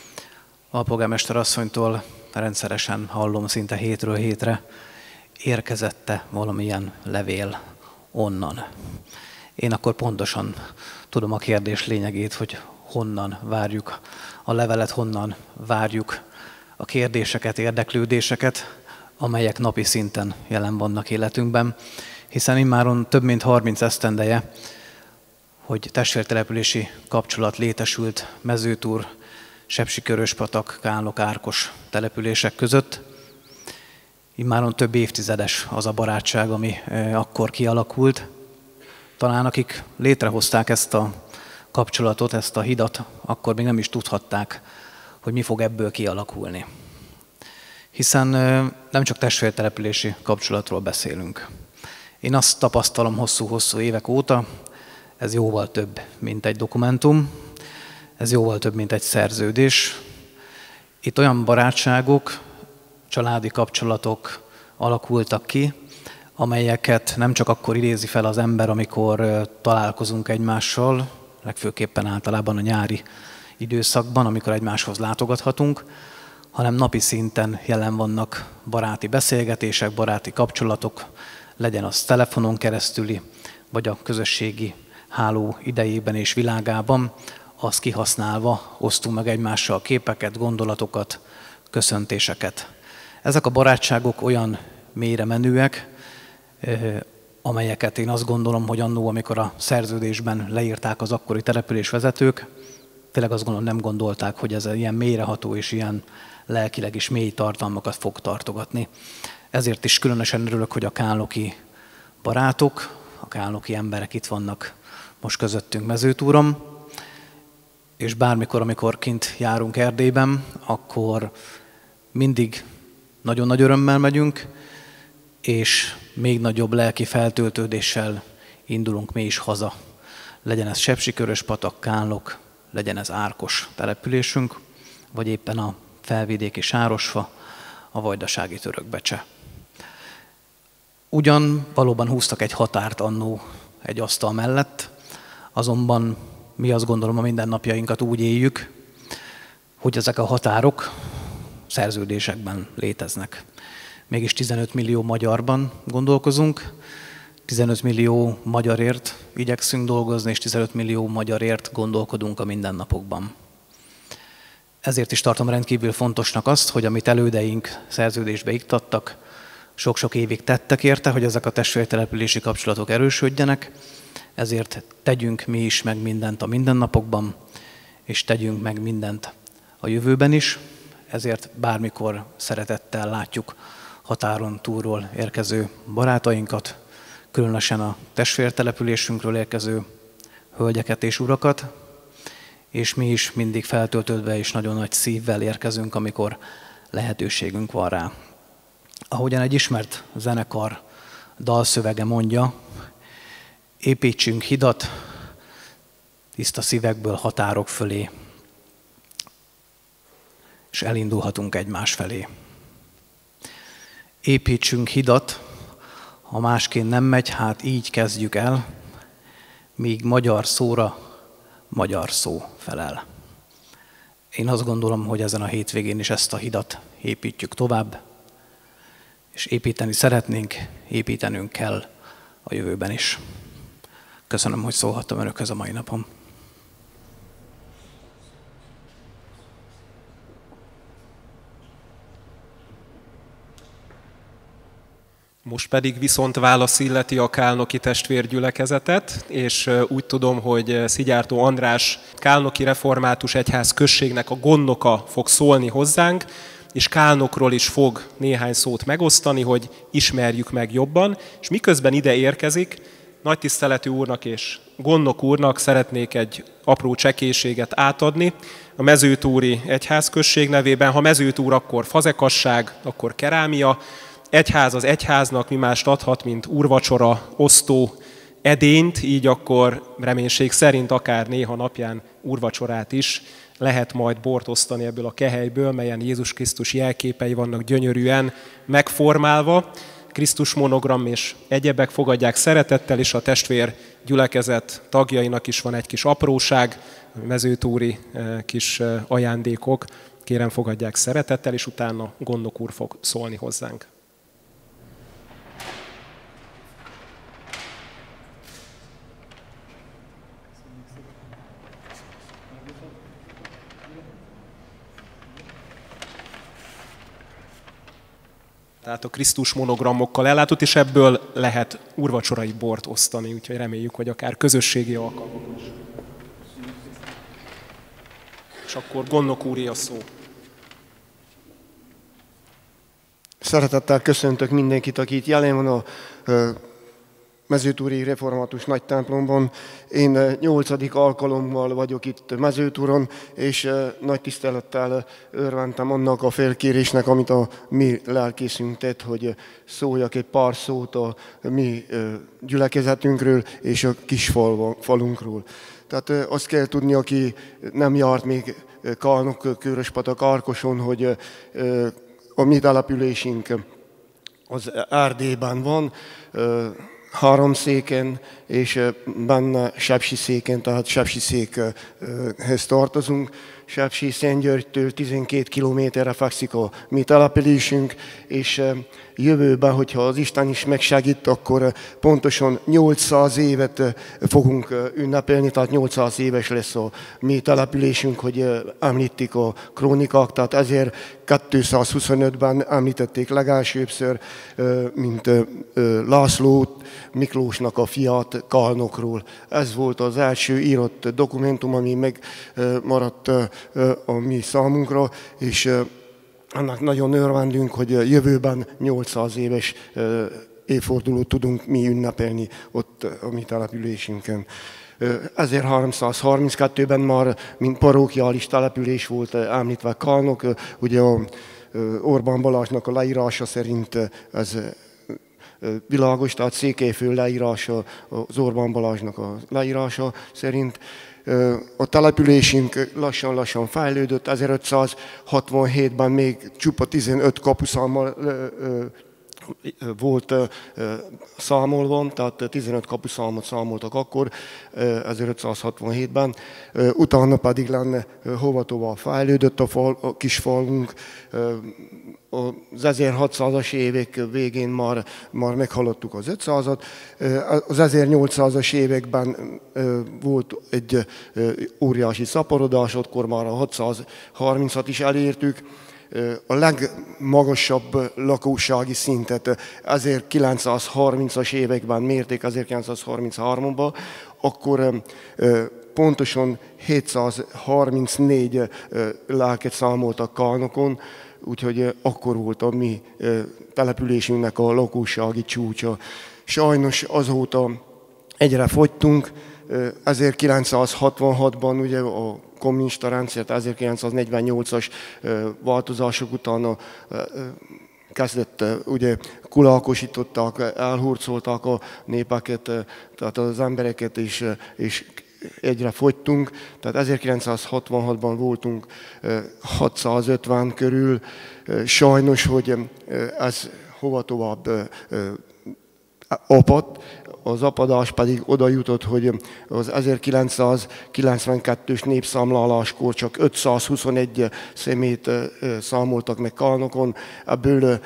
A polgármester asszonytól rendszeresen hallom szinte hétről hétre, érkezette valamilyen levél onnan. Én akkor pontosan tudom a kérdés lényegét, hogy honnan várjuk a levelet, honnan várjuk a kérdéseket, érdeklődéseket, amelyek napi szinten jelen vannak életünkben, hiszen immáron több mint 30 esztendeje, hogy testvértelepülési kapcsolat létesült Mezőtúr, Sepsi-Köröspatak, Kálnok, Árkos települések között. Immáron több évtizedes az a barátság, ami akkor kialakult. Talán akik létrehozták ezt a kapcsolatot, ezt a hidat, akkor még nem is tudhatták, hogy mi fog ebből kialakulni. Hiszen nem csak testvértelepülési kapcsolatról beszélünk. Én azt tapasztalom hosszú-hosszú évek óta, ez jóval több, mint egy dokumentum, ez jóval több, mint egy szerződés. Itt olyan barátságok, családi kapcsolatok alakultak ki, amelyeket nem csak akkor idézi fel az ember, amikor találkozunk egymással, legfőképpen általában a nyári időszakban, amikor egymáshoz látogathatunk, hanem napi szinten jelen vannak baráti beszélgetések, baráti kapcsolatok, legyen az telefonon keresztüli, vagy a közösségi háló idejében és világában, azt kihasználva osztunk meg egymással képeket, gondolatokat, köszöntéseket. Ezek a barátságok olyan mélyre menőek, amelyeket én azt gondolom, hogy annó, amikor a szerződésben leírták az akkori településvezetők, tényleg azt gondolom, nem gondolták, hogy ez ilyen mélyreható és ilyen lelkileg is mély tartalmakat fog tartogatni. Ezért is különösen örülök, hogy a kálnoki barátok, a kálnoki emberek itt vannak most közöttünk Mezőtúron, és bármikor, amikor kint járunk Erdélyben, akkor mindig nagyon nagy örömmel megyünk, és még nagyobb lelki feltöltődéssel indulunk mi is haza. Legyen ez Sepsiköröspatak, Kálnok, legyen ez Árkos településünk, vagy éppen a felvidéki Sárosfa, a vajdasági Törökbecse. Ugyan valóban húztak egy határt annó egy asztal mellett, azonban mi azt gondolom, a mindennapjainkat úgy éljük, hogy ezek a határok szerződésekben léteznek. Mégis 15 millió magyarban gondolkozunk, 15 millió magyarért igyekszünk dolgozni, és 15 millió magyarért gondolkodunk a mindennapokban. Ezért is tartom rendkívül fontosnak azt, hogy amit elődeink szerződésbe iktattak, sok-sok évig tettek érte, hogy ezek a testvértelepülési kapcsolatok erősödjenek, ezért tegyünk mi is meg mindent a mindennapokban, és tegyünk meg mindent a jövőben is, ezért bármikor szeretettel látjuk határon túlról érkező barátainkat, különösen a testvértelepülésünkről érkező hölgyeket és urakat, és mi is mindig feltöltődve és nagyon nagy szívvel érkezünk, amikor lehetőségünk van rá. Ahogyan egy ismert zenekar dalszövege mondja, építsünk hidat tiszta szívekből határok fölé, és elindulhatunk egymás felé. Építsünk hidat, ha másként nem megy, hát így kezdjük el, míg magyar szóra magyar szó felel. Én azt gondolom, hogy ezen a hétvégén is ezt a hidat építjük tovább, és építeni szeretnénk, építenünk kell a jövőben is. Köszönöm, hogy szólhattam önökhöz a mai napon. Most pedig viszont válasz illeti a kálnoki testvérgyülekezetet, és úgy tudom, hogy Szigyártó András kálnoki református egyház községnek a gondnoka fog szólni hozzánk, és Kálnokról is fog néhány szót megosztani, hogy ismerjük meg jobban, és miközben ide érkezik, nagy tiszteletű úrnak és gondnok úrnak szeretnék egy apró csekélységet átadni a Mezőtúri egyházközség nevében. Ha Mezőtúr, akkor fazekasság, akkor kerámia. Egyház az egyháznak mi mást adhat, mint úrvacsora, osztó, edényt, így akkor reménység szerint akár néha napján úrvacsorát is lehet majd bort osztani ebből a kehelyből, melyen Jézus Krisztus jelképei vannak gyönyörűen megformálva. Krisztus monogram és egyebek fogadják szeretettel, és a testvér gyülekezet tagjainak is van egy kis apróság, mezőtúri kis ajándékok. Kérem, fogadják szeretettel, és utána gondnok úr fog szólni hozzánk. Tehát a Krisztus monogramokkal ellátott, és ebből lehet úrvacsorai bort osztani, úgyhogy reméljük, hogy akár közösségi alkalmakon is. És akkor gondnok úré a szó. Szeretettel köszöntök mindenkit, aki itt jelen van a Mezőtúri Református Nagy Templomban. Én 8. alkalommal vagyok itt Mezőtúron, és nagy tisztelettel örventem annak a felkérésnek, amit a mi lelkészünk tett, hogy szóljak egy pár szót a mi gyülekezetünkről és a kis falunkról. Tehát azt kell tudni, aki nem járt még Kálnok, Köröspatak, Árkoson, hogy a mi településünk az Erdélyben van, Háromszéken, és benne Sepsiszéken, tehát Sepsiszékhez tartozunk. Sepsiszentgyörgytől 12 kilométerre fekszik a mi településünk, és jövőben, hogyha az Isten is megsegít, akkor pontosan 800 évet fogunk ünnepelni, tehát 800 éves lesz a mi településünk, hogy említik a krónikák, tehát ezért 225-ben említették legelsőbbször, mint László Miklósnak a fiát Kalnokról. Ez volt az első írott dokumentum, ami megmaradt a mi számunkra, és annak nagyon örvendünk, hogy jövőben 800 éves évfordulót tudunk mi ünnepelni ott a mi településünkön. 1332-ben már, mint parókiális település volt említve Kalnok, ugye Orbán Balázsnak a leírása szerint ez világos, tehát Székelyföld leírása, az Orbán Balázsnak a leírása szerint. A településünk lassan-lassan fejlődött, 1567-ben még csupa 15 kapuszámmal volt számolva, tehát 15 kapuszámot számoltak akkor, 1567-ben, utána pedig lenne hova-tova fejlődött a kis falunk. Az 1600-as évek végén már meghaladtuk az 500-at. Az 1800-as években volt egy óriási szaporodás, akkor már a 630-at is elértük. A legmagasabb lakósági szintet 1930-as években mérték, 1933-ban, akkor pontosan 734 lelket számoltak Kalnokon, úgyhogy akkor volt a mi településünknek a lakossági csúcsa. Sajnos azóta egyre fogytunk, 1966-ban ugye a kommunista rendszert, 1948-as változások után kezdett, ugye kulálkosították, elhurcolták a népeket, tehát az embereket, és egyre fogytunk. Tehát 1966-ban voltunk 650 körül. Sajnos, hogy ez hova tovább apadt, az apadás pedig oda jutott, hogy az 1992-ös népszámláláskor csak 521 személyt számoltak meg Kalnokon, ebből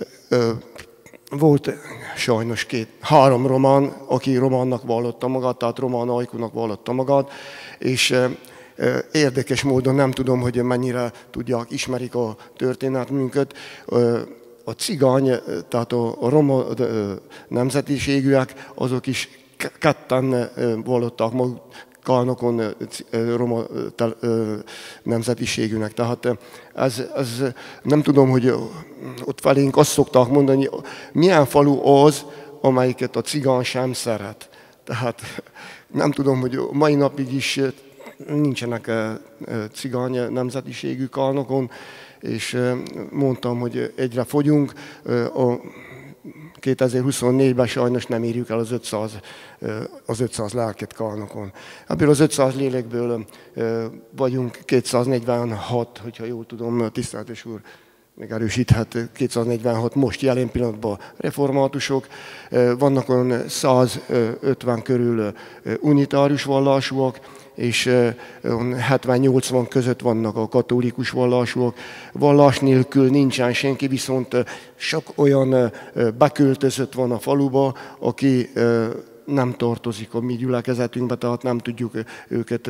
volt sajnos három román, aki románnak vallotta magát, tehát román ajkúnak vallotta magát, és érdekes módon nem tudom, hogy mennyire tudják, ismerik a történetünket. A cigány, tehát a roma nemzetiségűek, azok is ketten vallották maguk Kalnokon roma nemzetiségűnek. Tehát ez nem tudom, hogy ott felénk azt szokták mondani, milyen falu az, amelyiket a cigány sem szeret. Tehát nem tudom, hogy mai napig is nincsenek cigány nemzetiségű Kalnokon, és mondtam, hogy egyre fogyunk. A 2024-ben sajnos nem érjük el az 500 lelket Kalnokon. Ebből az 500 lélekből vagyunk 246, hogyha jól tudom, tiszteletes úr megerősíthet, 246 most jelen pillanatban reformátusok, vannak olyan 150 körül unitárius vallásúak, és 70-80 között vannak a katolikus vallásúak. Vallás nélkül nincsen senki, viszont sok olyan beköltözött van a faluba, aki nem tartozik a mi gyülekezetünkbe, tehát nem tudjuk őket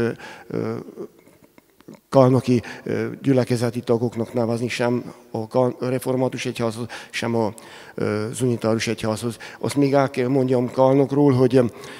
kalnoki gyülekezeti tagoknak nevezni, sem a református egyházhoz, sem az unitárius egyházhoz. Azt még el kell mondjam Kalnokról, hogy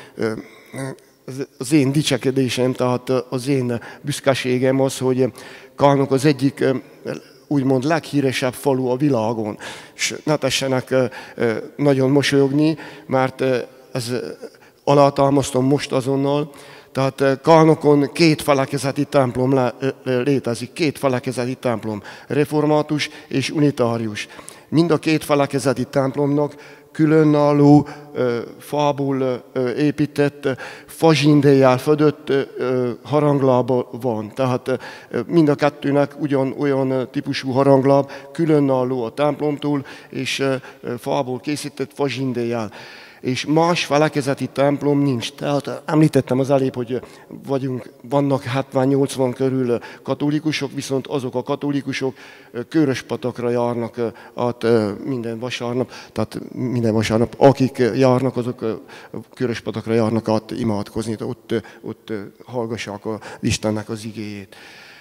az én dicsekedésem, tehát az én büszkeségem az, hogy Kalnok az egyik úgymond leghíresebb falu a világon. És ne tessenek nagyon mosolyogni, mert ez alátámasztom most azonnal. Tehát Kalnokon két felekezeti templom létezik, két felekezeti templom, református és unitárius. Mind a két felekezeti templomnak különálló, fából épített, fazsindéjjel födött haranglába van. Tehát mind a kettőnek ugyanolyan típusú harangláb, különálló a templomtól, és fából készített fazsindéjel. És más felekezeti templom nincs. Tehát említettem az előbb, hogy vannak 70-80 körül katolikusok, viszont azok a katolikusok Köröspatakra járnak át minden vasárnap, akik járnak, azok Köröspatakra járnak át imádkozni, ott hallgassák az Istennek az igéjét.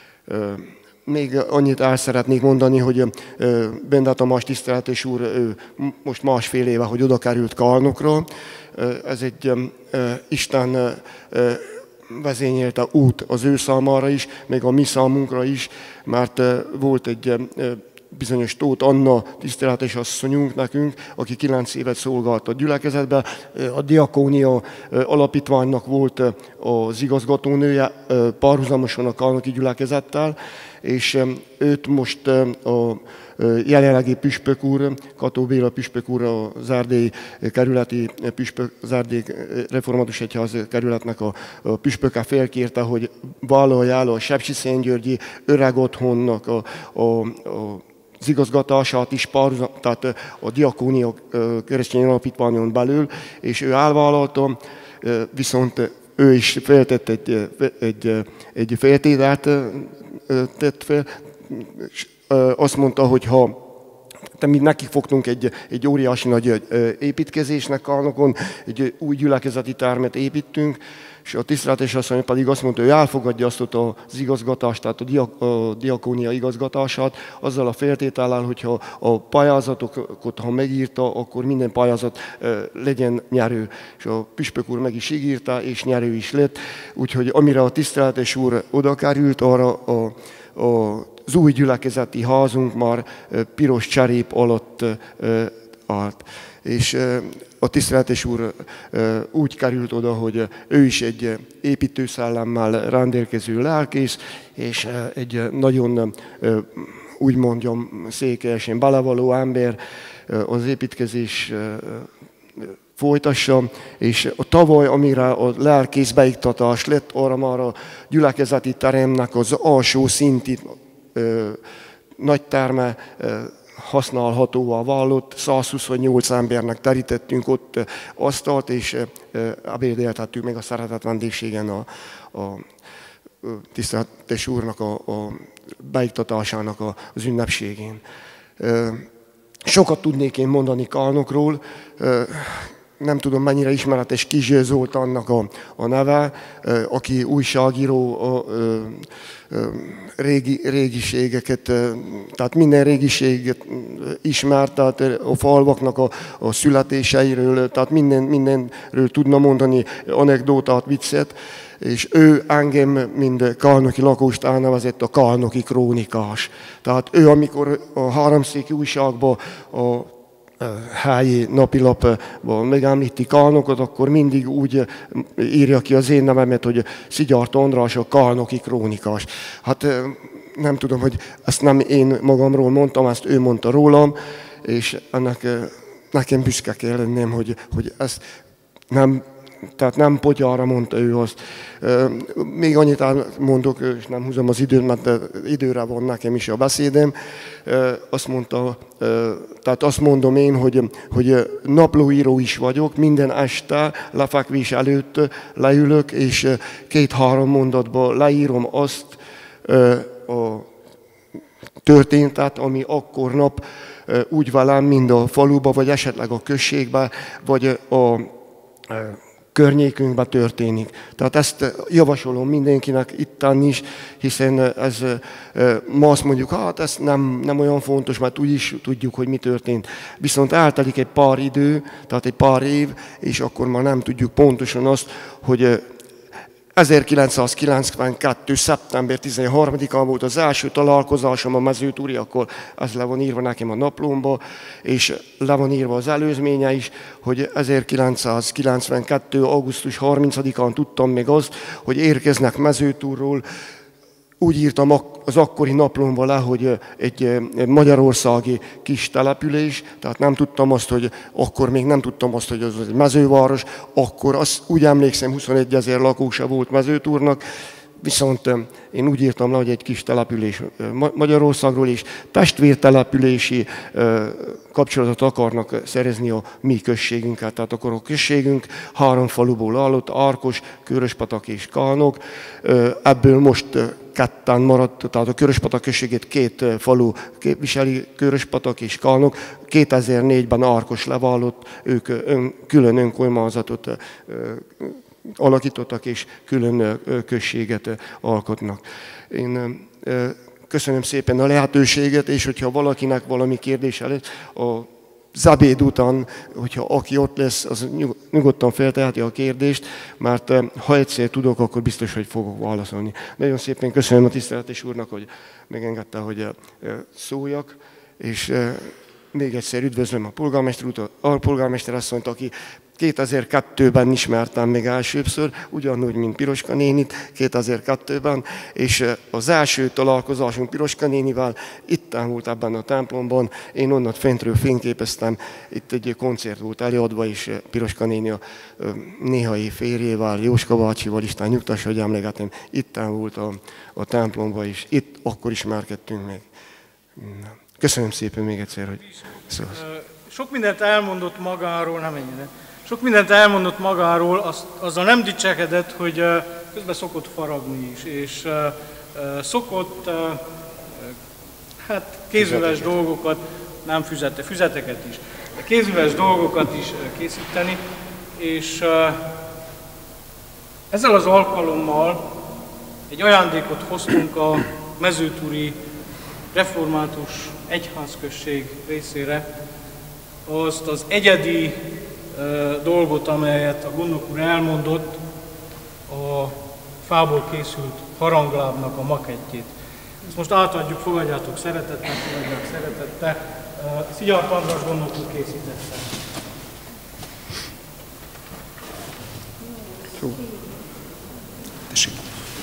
Még annyit el szeretnék mondani, hogy Benda Tamás tiszteletes úr most másfél éve, hogy oda került Kalnokra. Ez egy Isten vezényelte út az ő számára is, még a mi számunkra is, mert volt egy bizonyos Tóth Anna tiszteletes asszonyunk nekünk, aki 9 évet szolgált a gyülekezetben. A Diakónia alapítványnak volt az igazgatónője párhuzamosan a kalnoki gyülekezettel, és őt most a jelenlegi püspök úr, Kató Béla püspök úr, az erdélyi kerületi püspök, az erdélyi református egyház kerületnek a püspöke felkérte, hogy vállalja el a Sepsiszentgyörgyi öreg otthonnak az igazgatását is, tehát a Diakónia keresztény alapítványon belül, és ő elvállalta, viszont ő is feltett egy feltételt, tett fel, és azt mondta, hogy mi nekik fogtunk egy óriási nagy építkezésnek Kalnokon, egy új gyülekezeti termet építünk, és a tiszteletes asszony pedig azt mondta, hogy elfogadja azt az igazgatást, tehát a diakónia igazgatását, azzal a feltétellel, hogyha a pályázatokat, ha megírta, akkor minden pályázat legyen nyerő. És a püspök úr meg is ígírta, és nyerő is lett. Úgyhogy amire a tiszteletes úr oda került, arra az új gyülekezeti házunk már piros cserép alatt állt. És a tiszteletes úr úgy került oda, hogy ő is egy építőszellemmel rendelkező lelkész, és egy nagyon, úgy mondjam, székelyesen belevaló ember az építkezés folytassa, és a tavaly, amire a lelkész beiktatás lett, arra már a gyülekezeti teremnek az alsó szinti nagy terme használhatóvá vállott, 128 embernek terítettünk ott asztalt, és ebédeltettük meg a szeretett vendégségen a tiszteletes úrnak a beiktatásának az ünnepségén. Sokat tudnék én mondani Kalnokról, nem tudom mennyire ismeretes Kizső Zoltánnak a neve, aki újságíró, régiségeket, tehát minden régiséget ismert, tehát a falvaknak a születéseiről, tehát mindenről tudna mondani anekdótát, viccet, és ő engem, mint kalnoki lakóst elnevezett a kalnoki krónikás. Tehát ő, amikor a Háromszéki újságban a helyi napilapban megemlíti Kalnokot, akkor mindig úgy írja ki az én nevemet, hogy Szigyart András, a kalnoki krónikás. Hát nem tudom, hogy ezt nem én magamról mondtam, ezt ő mondta rólam, és nekem büszke kell lennem, hogy ezt tehát nem potyára mondta ő azt. Még annyit mondok, és nem húzom az időt, mert időre van nekem is a beszédem. Azt mondta, tehát azt mondom én, hogy naplóíró is vagyok, minden este lefekvés előtt leülök, és 2-3 mondatban leírom azt a történetet, ami akkor nap úgy velem, mind a faluba, vagy esetleg a községbe, vagy a környékünkben történik. Tehát ezt javasolom mindenkinek ittán is, hiszen ez ma azt mondjuk, hát ez nem olyan fontos, mert úgyis tudjuk, hogy mi történt. Viszont eltelik egy pár idő, tehát egy pár év, és akkor már nem tudjuk pontosan azt, hogy 1992. szeptember 13-án volt az első találkozásom a Mezőtúri, akkor ez le van írva nekem a naplomba, és le van írva az előzménye is, hogy 1992. augusztus 30-án tudtam még azt, hogy érkeznek Mezőtúrról. Úgy írtam az akkori naplomba le, hogy egy magyarországi kis település, tehát nem tudtam azt, hogy akkor még nem tudtam azt, hogy az egy mezőváros, akkor azt úgy emlékszem, 21 000 lakósa volt Mezőtúrnak, Viszont én úgy írtam le, hogy egy kis település Magyarországról is testvértelepülési kapcsolatot akarnak szerezni a mi községünket. Tehát akkor a községünk 3 faluból állott, Árkos, Köröspatak és Kálnok. Ebből most 2 maradt, tehát a Köröspatak községét 2 falu képviseli, Köröspatak és Kálnok. 2004-ben Árkos leválott, ők külön önkormányzatot alakítottak és külön községet alkotnak. Én köszönöm szépen a lehetőséget, és hogyha valakinek valami kérdése lesz, az ebéd után, hogyha aki ott lesz, az nyugodtan felteheti a kérdést, mert ha egyszer tudok, akkor biztos, hogy fogok válaszolni. Nagyon szépen köszönöm a tiszteletes úrnak, hogy megengedte, hogy szóljak, és még egyszer üdvözlöm a polgármester asszonyt, aki 2002-ben ismertem még elsőbbször, ugyanúgy, mint Piroska nénit 2002-ben, és az első találkozásunk Piroska nénivel itt volt ebben a templomban. Én onnan fentről fényképeztem, itt egy koncert volt előadva, és Piroska néni a néhai férjével, Jóska bácsival, Isten nyugtassa, hogy emlékeztem, itt volt a templomban, és itt akkor ismerkedtünk meg. Köszönöm szépen még egyszer, hogy szólsz. Sok mindent elmondott magáról, nem ennyire. Sok mindent elmondott magáról, azzal nem dicsekedett, hogy közben szokott faragni is, és szokott kézműves dolgokat, nem füzeteket is, kézműves dolgokat is készíteni, és ezzel az alkalommal egy ajándékot hoztunk a mezőtúri református egyházközség részére, azt az egyedi dolgot, amelyet a gondnok úr elmondott, a fából készült haranglábnak a makettjét. Ezt most átadjuk, fogadjátok szeretettel, fogadják szeretettel. Szigyart András gondnok úr készítette. Tessék.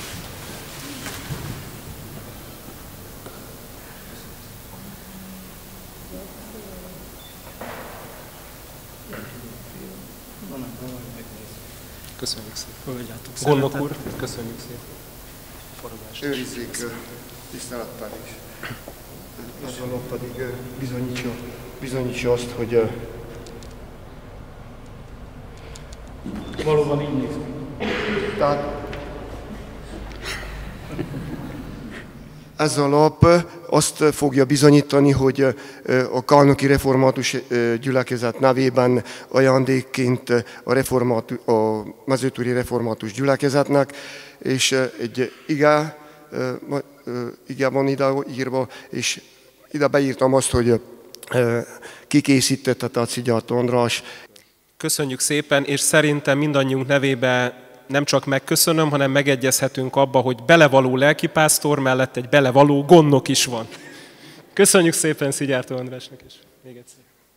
Köszönjük szépen. Gondnok úr, köszönjük szépen. Forgatást. Őrizzék tisztelettel is. Azon pedig bizonyítsa azt, hogy valóban így néz ki. Tehát ez a lap azt fogja bizonyítani, hogy a Kálnoki Református Gyülekezet nevében ajándékként a mezőtúri Református Gyülekezetnek, és egy ige van ide írva, és ide beírtam azt, hogy ki készítette, tehát Szigyart András. Köszönjük szépen, és szerintem mindannyiunk nevében nem csak megköszönöm, hanem megegyezhetünk abba, hogy belevaló lelkipásztor mellett egy belevaló gondnok is van. Köszönjük szépen Szigyártó Andrásnak is. Még egyszer.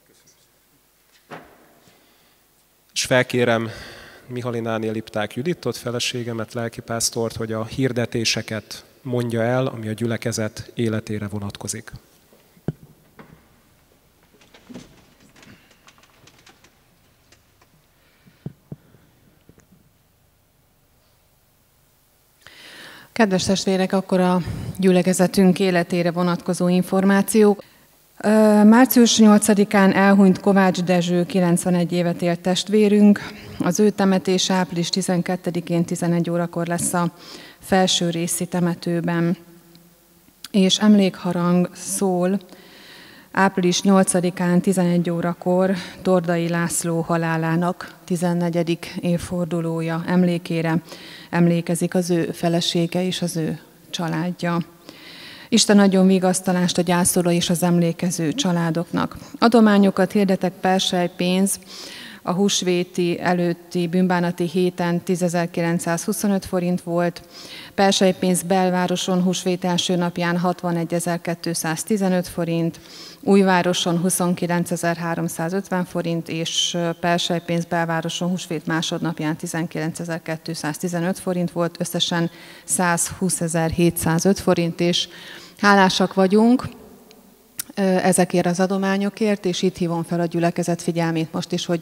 És felkérem Mihalináné Lipták Juditot, feleségemet, lelkipásztort, hogy a hirdetéseket mondja el, ami a gyülekezet életére vonatkozik. Kedves testvérek, akkor a gyülekezetünk életére vonatkozó információk. Március 8-án elhunyt Kovács Dezső, 91 évet élt testvérünk. Az ő temetése április 12-én 11 órakor lesz a felső részi temetőben. És emlékharang szól április 8-án 11 órakor Tordai László halálának 14. évfordulója emlékére emlékezik az ő felesége és az ő családja. Isten adjon vigasztalást a gyászoló és az emlékező családoknak. Adományokat hirdetek, perselypénz a húsvéti előtti bűnbánati héten 10.925 forint volt, perselypénz belvároson húsvét első napján 61.215 forint, Újvároson 29.350 forint, és perselypénz belvároson húsvét másodnapján 19.215 forint volt, összesen 120.705 forint, és hálásak vagyunk ezekért az adományokért, és itt hívom fel a gyülekezet figyelmét most is, hogy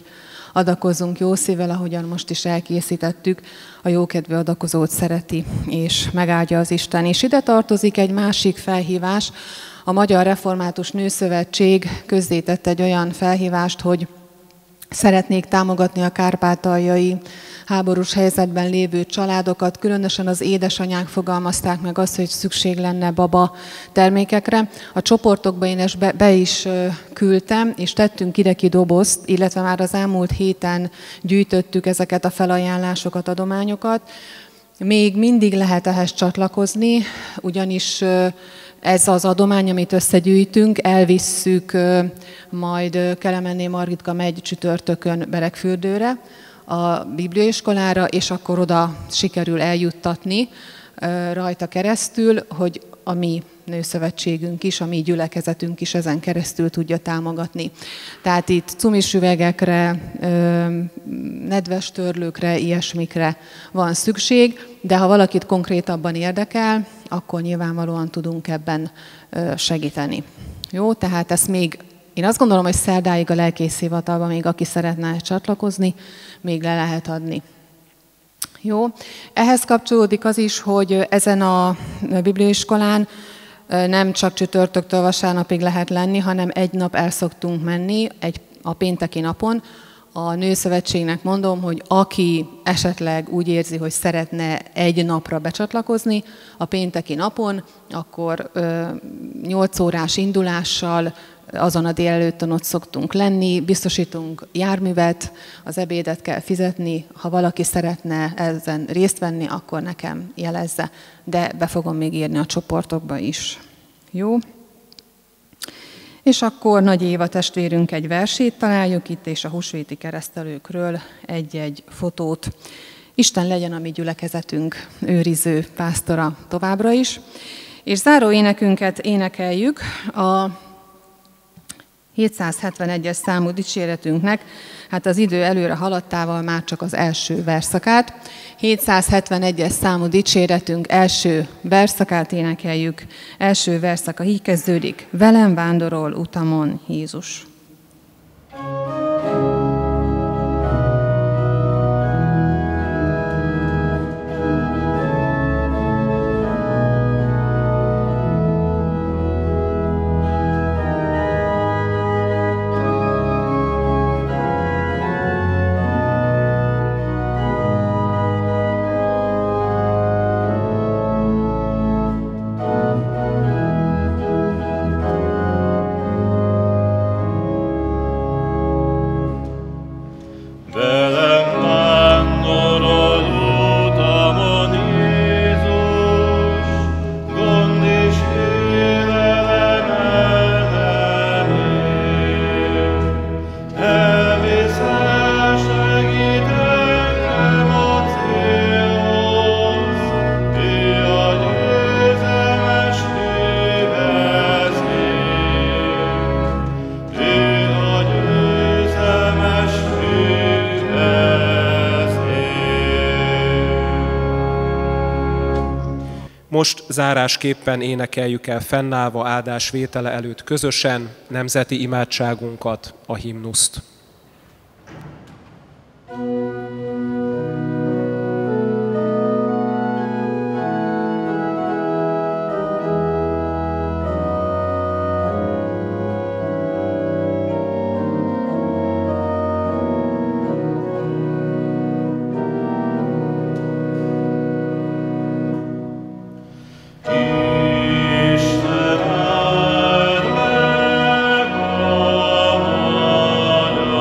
adakozzunk jó szívvel, ahogyan most is elkészítettük, a jókedvű adakozót szereti és megáldja az Isten. És ide tartozik egy másik felhívás. A Magyar Református Nőszövetség közzétett egy olyan felhívást, hogy szeretnék támogatni a kárpátaljai háborús helyzetben lévő családokat, különösen az édesanyák fogalmazták meg azt, hogy szükség lenne baba termékekre. A csoportokba én ezt be is küldtem, és tettünk ide-ki dobozt, illetve már az elmúlt héten gyűjtöttük ezeket a felajánlásokat, adományokat. Még mindig lehet ehhez csatlakozni, ugyanis ez az adomány, amit összegyűjtünk, elvisszük, majd Kelemenné Margitka megy csütörtökön Beregfürdőre, a bibliaiskolára, és akkor oda sikerül eljuttatni rajta keresztül, hogy a mi nőszövetségünk is, a mi gyülekezetünk is ezen keresztül tudja támogatni. Tehát itt cumisüvegekre, nedves törlőkre, ilyesmikre van szükség, de ha valakit konkrétabban érdekel, akkor nyilvánvalóan tudunk ebben segíteni. Jó, tehát ezt még, én azt gondolom, hogy szerdáig a lelkészhivatalban még aki szeretne csatlakozni, még le lehet adni. Jó, ehhez kapcsolódik az is, hogy ezen a bibliaiskolán nem csak csütörtöktől vasárnapig lehet lenni, hanem egy nap el szoktunk menni, a pénteki napon. A Nőszövetségnek mondom, hogy aki esetleg úgy érzi, hogy szeretne egy napra becsatlakozni a pénteki napon, akkor 8 órás indulással azon a délelőttön ott szoktunk lenni, biztosítunk járművet, az ebédet kell fizetni, ha valaki szeretne ezen részt venni, akkor nekem jelezze, de be fogom még írni a csoportokba is. Jó? És akkor Nagy Éva testvérünk egy versét találjuk itt, és a húsvéti keresztelőkről egy-egy fotót. Isten legyen a mi gyülekezetünk őriző pásztora továbbra is. És záró énekünket énekeljük a 771-es számú dicséretünknek, hát az idő előre haladtával már csak az első verszakát. 771-es számú dicséretünk első verszakát énekeljük. Első verszaka így kezdődik: velem vándorol utamon Jézus. Most zárásképpen énekeljük el fennállva áldás vétele előtt közösen nemzeti imádságunkat, a himnuszt. Isten áld meg a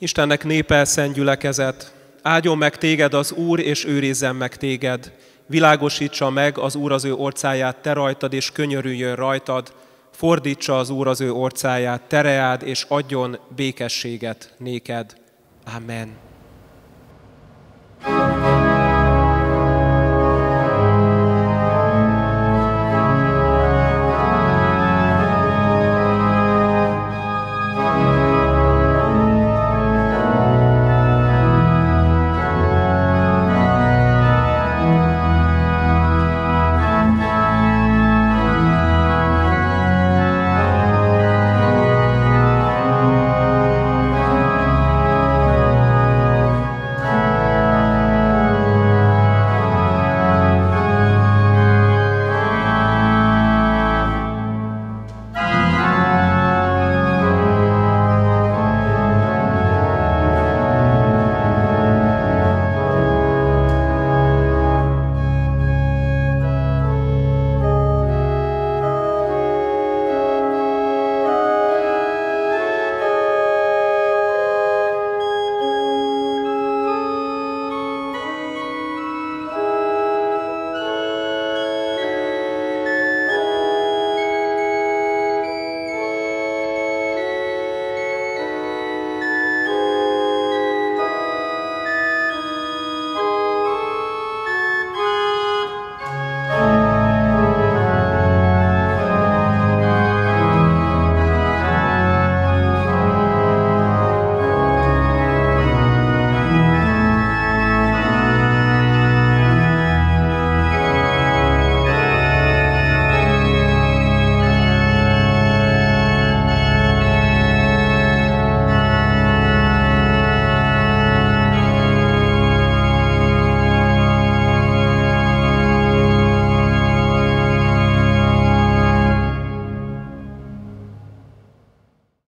Istennek népe, szent gyülekezet, áldjon meg téged az Úr, és őrizzen meg téged. Világosítsa meg az Úr az ő orcáját te rajtad, és könyörüljön rajtad. Fordítsa az Úr az ő orcáját te reád, és adjon békességet néked. Amen.